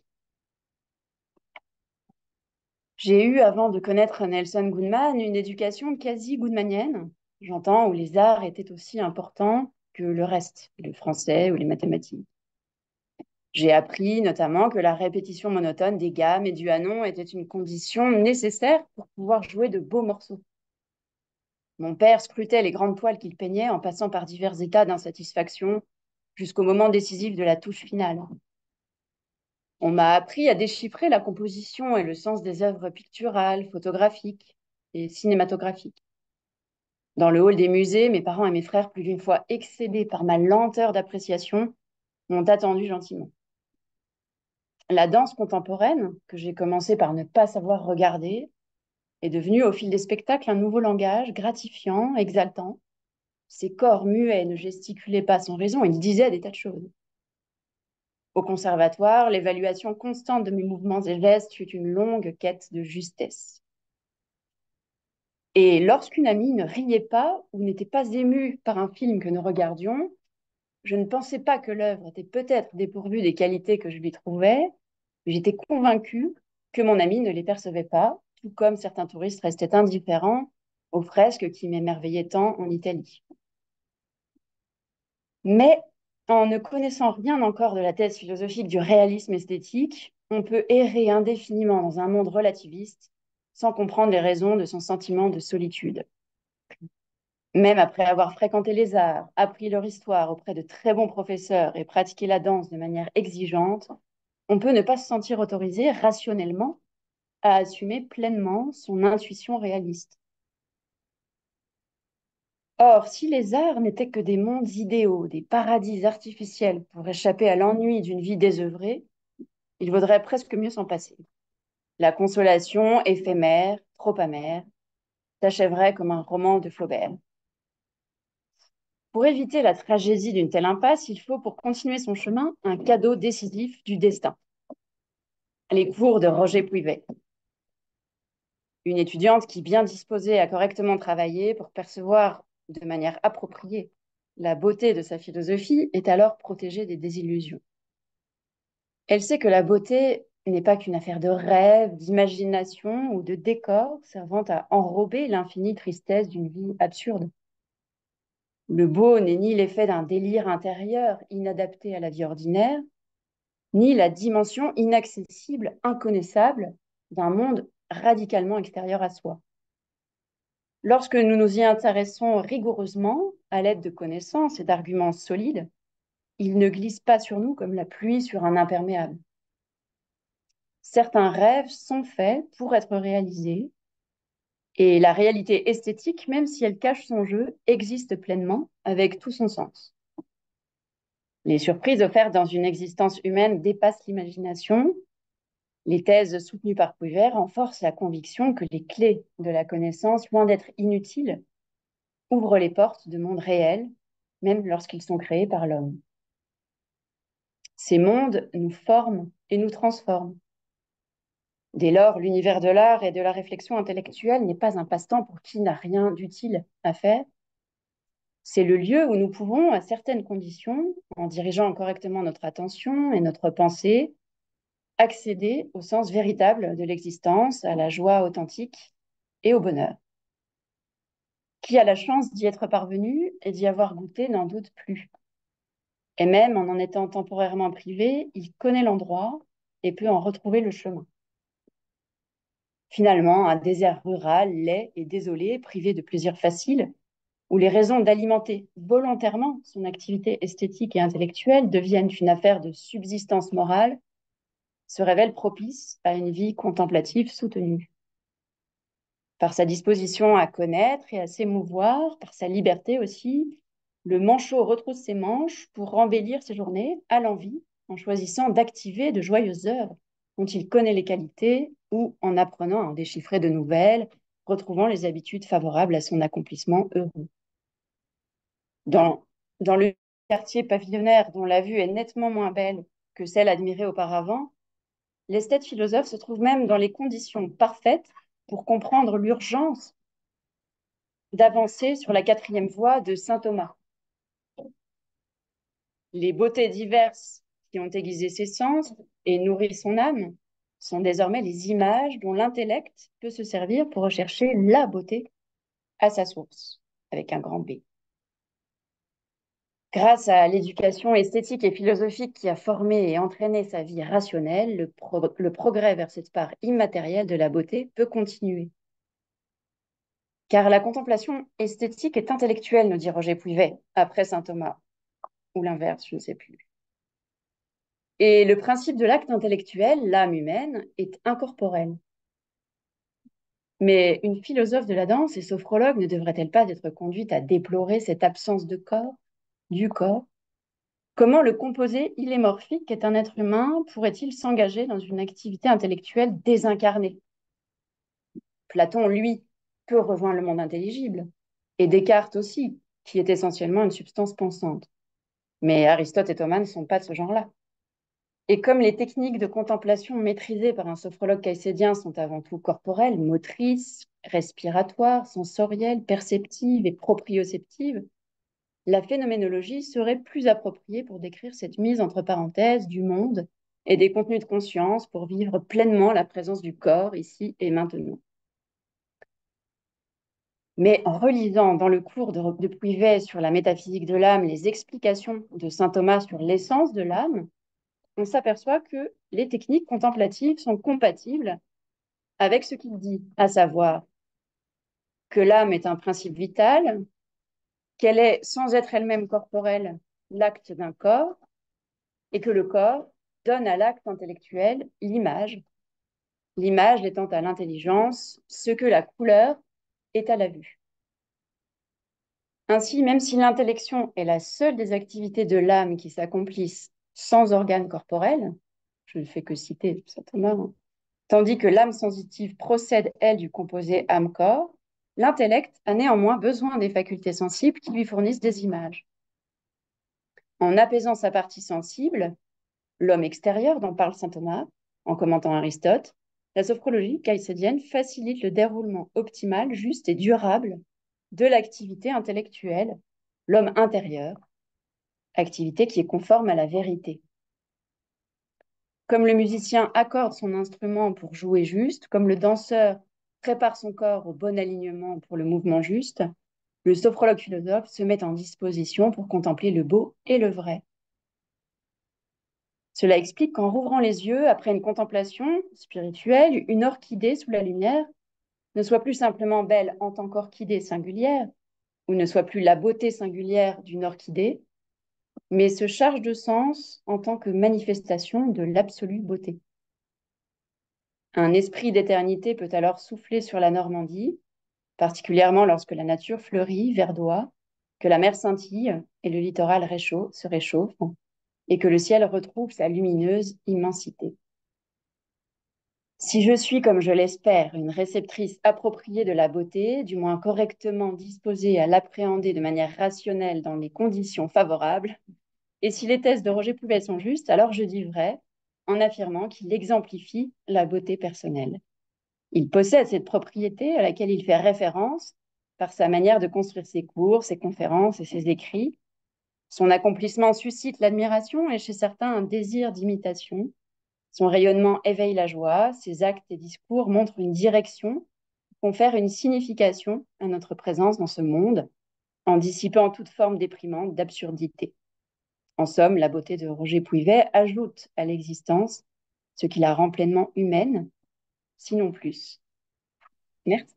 J'ai eu, avant de connaître Nelson Goodman, une éducation quasi goodmanienne, j'entends, où les arts étaient aussi importants que le reste, le français ou les mathématiques. J'ai appris notamment que la répétition monotone des gammes et du hanon était une condition nécessaire pour pouvoir jouer de beaux morceaux. Mon père scrutait les grandes toiles qu'il peignait en passant par divers états d'insatisfaction jusqu'au moment décisif de la touche finale. On m'a appris à déchiffrer la composition et le sens des œuvres picturales, photographiques et cinématographiques. Dans le hall des musées, mes parents et mes frères, plus d'une fois excédés par ma lenteur d'appréciation, m'ont attendu gentiment. La danse contemporaine, que j'ai commencé par ne pas savoir regarder, est devenue au fil des spectacles un nouveau langage gratifiant, exaltant. Ces corps muets ne gesticulaient pas sans raison, ils disaient des tas de choses. Au conservatoire, l'évaluation constante de mes mouvements et gestes fut une longue quête de justesse. Et lorsqu'une amie ne riait pas ou n'était pas émue par un film que nous regardions, je ne pensais pas que l'œuvre était peut-être dépourvue des qualités que je lui trouvais, mais j'étais convaincue que mon amie ne les percevait pas, tout comme certains touristes restaient indifférents aux fresques qui m'émerveillaient tant en Italie. Mais en ne connaissant rien encore de la thèse philosophique du réalisme esthétique, on peut errer indéfiniment dans un monde relativiste sans comprendre les raisons de son sentiment de solitude. Même après avoir fréquenté les arts, appris leur histoire auprès de très bons professeurs et pratiqué la danse de manière exigeante, on peut ne pas se sentir autorisé rationnellement à assumer pleinement son intuition réaliste. Or, si les arts n'étaient que des mondes idéaux, des paradis artificiels pour échapper à l'ennui d'une vie désœuvrée, il vaudrait presque mieux s'en passer. La consolation éphémère, trop amère, s'achèverait comme un roman de Flaubert. Pour éviter la tragédie d'une telle impasse, il faut, pour continuer son chemin, un cadeau décisif du destin. Les cours de Roger Puivet. Une étudiante qui, bien disposée, a correctement travaillé pour percevoir de manière appropriée la beauté de sa philosophie, est alors protégée des désillusions. Elle sait que la beauté n'est pas qu'une affaire de rêve, d'imagination ou de décor servant à enrober l'infinie tristesse d'une vie absurde. Le beau n'est ni l'effet d'un délire intérieur inadapté à la vie ordinaire, ni la dimension inaccessible, inconnaissable d'un monde radicalement extérieur à soi. Lorsque nous nous y intéressons rigoureusement, à l'aide de connaissances et d'arguments solides, il ne glisse pas sur nous comme la pluie sur un imperméable. Certains rêves sont faits pour être réalisés, et la réalité esthétique, même si elle cache son jeu, existe pleinement avec tout son sens. Les surprises offertes dans une existence humaine dépassent l'imagination. Les thèses soutenues par Puivet renforcent la conviction que les clés de la connaissance, loin d'être inutiles, ouvrent les portes de mondes réels, même lorsqu'ils sont créés par l'homme. Ces mondes nous forment et nous transforment. Dès lors, l'univers de l'art et de la réflexion intellectuelle n'est pas un passe-temps pour qui n'a rien d'utile à faire. C'est le lieu où nous pouvons, à certaines conditions, en dirigeant correctement notre attention et notre pensée, accéder au sens véritable de l'existence, à la joie authentique et au bonheur. Qui a la chance d'y être parvenu et d'y avoir goûté n'en doute plus. Et même en en étant temporairement privé, il connaît l'endroit et peut en retrouver le chemin. Finalement, un désert rural, laid et désolé, privé de plaisirs faciles, où les raisons d'alimenter volontairement son activité esthétique et intellectuelle deviennent une affaire de subsistance morale, se révèle propice à une vie contemplative soutenue. Par sa disposition à connaître et à s'émouvoir, par sa liberté aussi, le manchot retrousse ses manches pour embellir ses journées à l'envi, en choisissant d'activer de joyeuses heures dont il connaît les qualités ou en apprenant à en déchiffrer de nouvelles, retrouvant les habitudes favorables à son accomplissement heureux. Dans, dans le quartier pavillonnaire dont la vue est nettement moins belle que celle admirée auparavant, l'esthète philosophe se trouve même dans les conditions parfaites pour comprendre l'urgence d'avancer sur la quatrième voie de saint Thomas. Les beautés diverses qui ont aiguisé ses sens et nourri son âme sont désormais les images dont l'intellect peut se servir pour rechercher la beauté à sa source, avec un grand B. Grâce à l'éducation esthétique et philosophique qui a formé et entraîné sa vie rationnelle, le, pro le progrès vers cette part immatérielle de la beauté peut continuer. Car la contemplation esthétique est intellectuelle, nous dit Roger Puivet, après saint Thomas, ou l'inverse, je ne sais plus. Et le principe de l'acte intellectuel, l'âme humaine, est incorporel. Mais une philosophe de la danse et sophrologue ne devrait-elle pas être conduite à déplorer cette absence de corps, du corps? Comment le composé illémorphique qu'est un être humain pourrait-il s'engager dans une activité intellectuelle désincarnée? Platon, lui, peut rejoindre le monde intelligible, et Descartes aussi, qui est essentiellement une substance pensante. Mais Aristote et Thomas ne sont pas de ce genre-là. Et comme les techniques de contemplation maîtrisées par un sophrologue caïcédien sont avant tout corporelles, motrices, respiratoires, sensorielles, perceptives et proprioceptives, la phénoménologie serait plus appropriée pour décrire cette mise entre parenthèses du monde et des contenus de conscience pour vivre pleinement la présence du corps ici et maintenant. Mais en relisant dans le cours de, de Puivet sur la métaphysique de l'âme les explications de saint Thomas sur l'essence de l'âme, on s'aperçoit que les techniques contemplatives sont compatibles avec ce qu'il dit, à savoir que l'âme est un principe vital, qu'elle est, sans être elle-même corporelle, l'acte d'un corps, et que le corps donne à l'acte intellectuel l'image, l'image étant à l'intelligence ce que la couleur est à la vue. Ainsi, même si l'intellection est la seule des activités de l'âme qui s'accomplissent sans organe corporel, je ne fais que citer saint Thomas, hein, tandis que l'âme sensitive procède, elle, du composé âme-corps, l'intellect a néanmoins besoin des facultés sensibles qui lui fournissent des images. En apaisant sa partie sensible, l'homme extérieur dont parle saint Thomas, en commentant Aristote, la sophrologie caïcédienne facilite le déroulement optimal, juste et durable de l'activité intellectuelle, l'homme intérieur, activité qui est conforme à la vérité. Comme le musicien accorde son instrument pour jouer juste, comme le danseur prépare son corps au bon alignement pour le mouvement juste, le sophrologue philosophe se met en disposition pour contempler le beau et le vrai. Cela explique qu'en rouvrant les yeux après une contemplation spirituelle, une orchidée sous la lumière ne soit plus simplement belle en tant qu'orchidée singulière, ou ne soit plus la beauté singulière d'une orchidée, mais se charge de sens en tant que manifestation de l'absolue beauté. Un esprit d'éternité peut alors souffler sur la Normandie, particulièrement lorsque la nature fleurit, verdoie, que la mer scintille et le littoral réchauffe, se réchauffent, et que le ciel retrouve sa lumineuse immensité. Si je suis, comme je l'espère, une réceptrice appropriée de la beauté, du moins correctement disposée à l'appréhender de manière rationnelle dans les conditions favorables, et si les thèses de Roger Puivet sont justes, alors je dis vrai en affirmant qu'il exemplifie la beauté personnelle. Il possède cette propriété à laquelle il fait référence par sa manière de construire ses cours, ses conférences et ses écrits. Son accomplissement suscite l'admiration et chez certains un désir d'imitation. Son rayonnement éveille la joie, ses actes et discours montrent une direction confère une signification à notre présence dans ce monde, en dissipant toute forme déprimante d'absurdité. En somme, la beauté de Roger Pouivet ajoute à l'existence ce qui la rend pleinement humaine, sinon plus. Merci.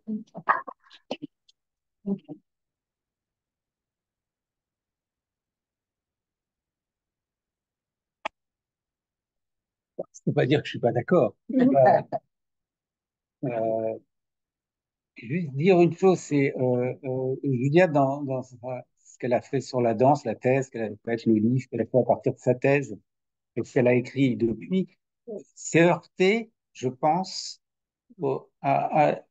Ça ne veut pas dire que je ne suis pas d'accord. Euh, euh, juste dire une chose, c'est euh, euh, Julia, dans, dans ce qu'elle a fait sur la danse, la thèse, qu'elle a fait, le livre qu'elle a fait à partir de sa thèse, et ce qu'elle a écrit depuis, s'est heurtée, je pense, au- à, à-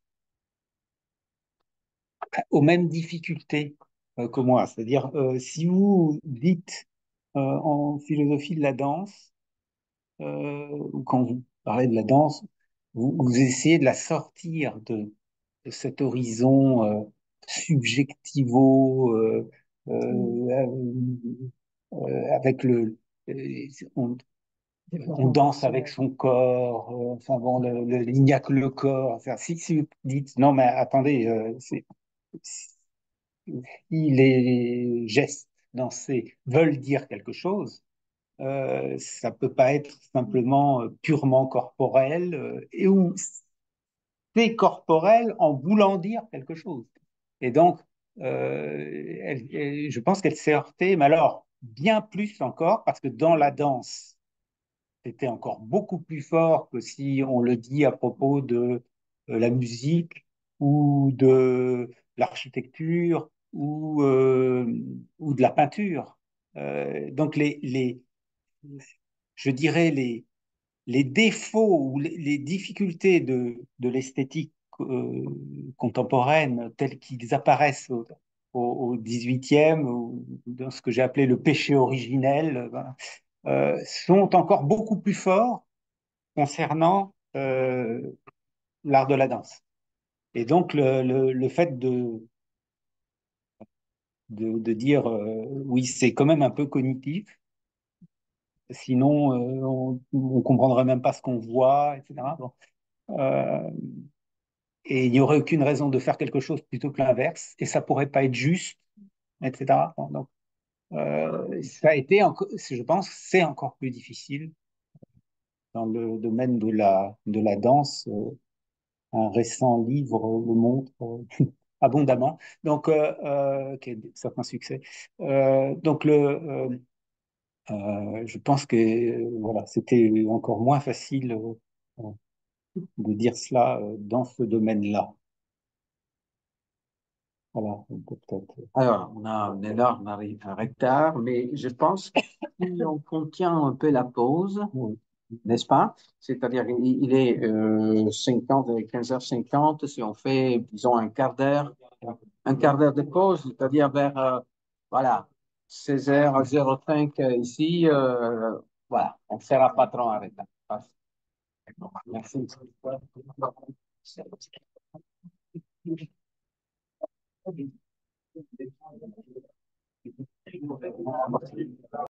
aux mêmes difficultés euh, que moi. C'est-à-dire, euh, si vous dites euh, en philosophie de la danse, euh, ou quand vous parlez de la danse, vous, vous essayez de la sortir de, de cet horizon euh, subjectivo, euh, euh, euh, avec le, euh, on, on danse avec son corps, euh, enfin bon, le, le- il n'y a que le corps. Enfin, si, si vous dites, non mais attendez, euh, c'est, si les gestes dansés veulent dire quelque chose, euh, ça peut pas être simplement euh, purement corporel, euh, et où c'est corporel en voulant dire quelque chose. Et donc, euh, elle- elle- je pense qu'elle s'est heurtée, mais alors bien plus encore, parce que dans la danse, c'était encore beaucoup plus fort que si on le dit à propos de euh, la musique ou de l'architecture ou, euh, ou de la peinture. Euh, donc, les, les, je dirais les, les défauts ou les, les difficultés de, de l'esthétique euh, contemporaine tels qu'ils apparaissent au, au, au dix-huitième, ou dans ce que j'ai appelé le péché originel, ben, euh, sont encore beaucoup plus forts concernant euh, l'art de la danse. Et donc, le, le, le fait de, de, de dire euh, oui, c'est quand même un peu cognitif, sinon euh, on ne comprendrait même pas ce qu'on voit, et cetera. Bon. Euh, et il n'y aurait aucune raison de faire quelque chose plutôt que l'inverse, et ça pourrait pas être juste, et cetera. Bon, donc, euh, ça a été, encore, je pense, c'est encore plus difficile dans le domaine de la, de la danse. Euh, un récent livre le montre euh, abondamment. Donc, euh, euh, qui a certains succès. Euh, donc, le, euh, euh, je pense que euh, voilà, c'était encore moins facile euh, de dire cela euh, dans ce domaine-là. Voilà, peut-être. Alors, on a un énorme arri- un retard, mais je pense que si on contient un peu la pause, Oui. n'est-ce pas? C'est-à-dire, il il est euh, cinquante, quinze heures cinquante, si on fait, disons, un quart d'heure, un quart d'heure de pause, c'est-à-dire vers, euh, voilà, seize heures zéro cinq euh, ici, euh, voilà, on ne sera pas trop en retard. Merci.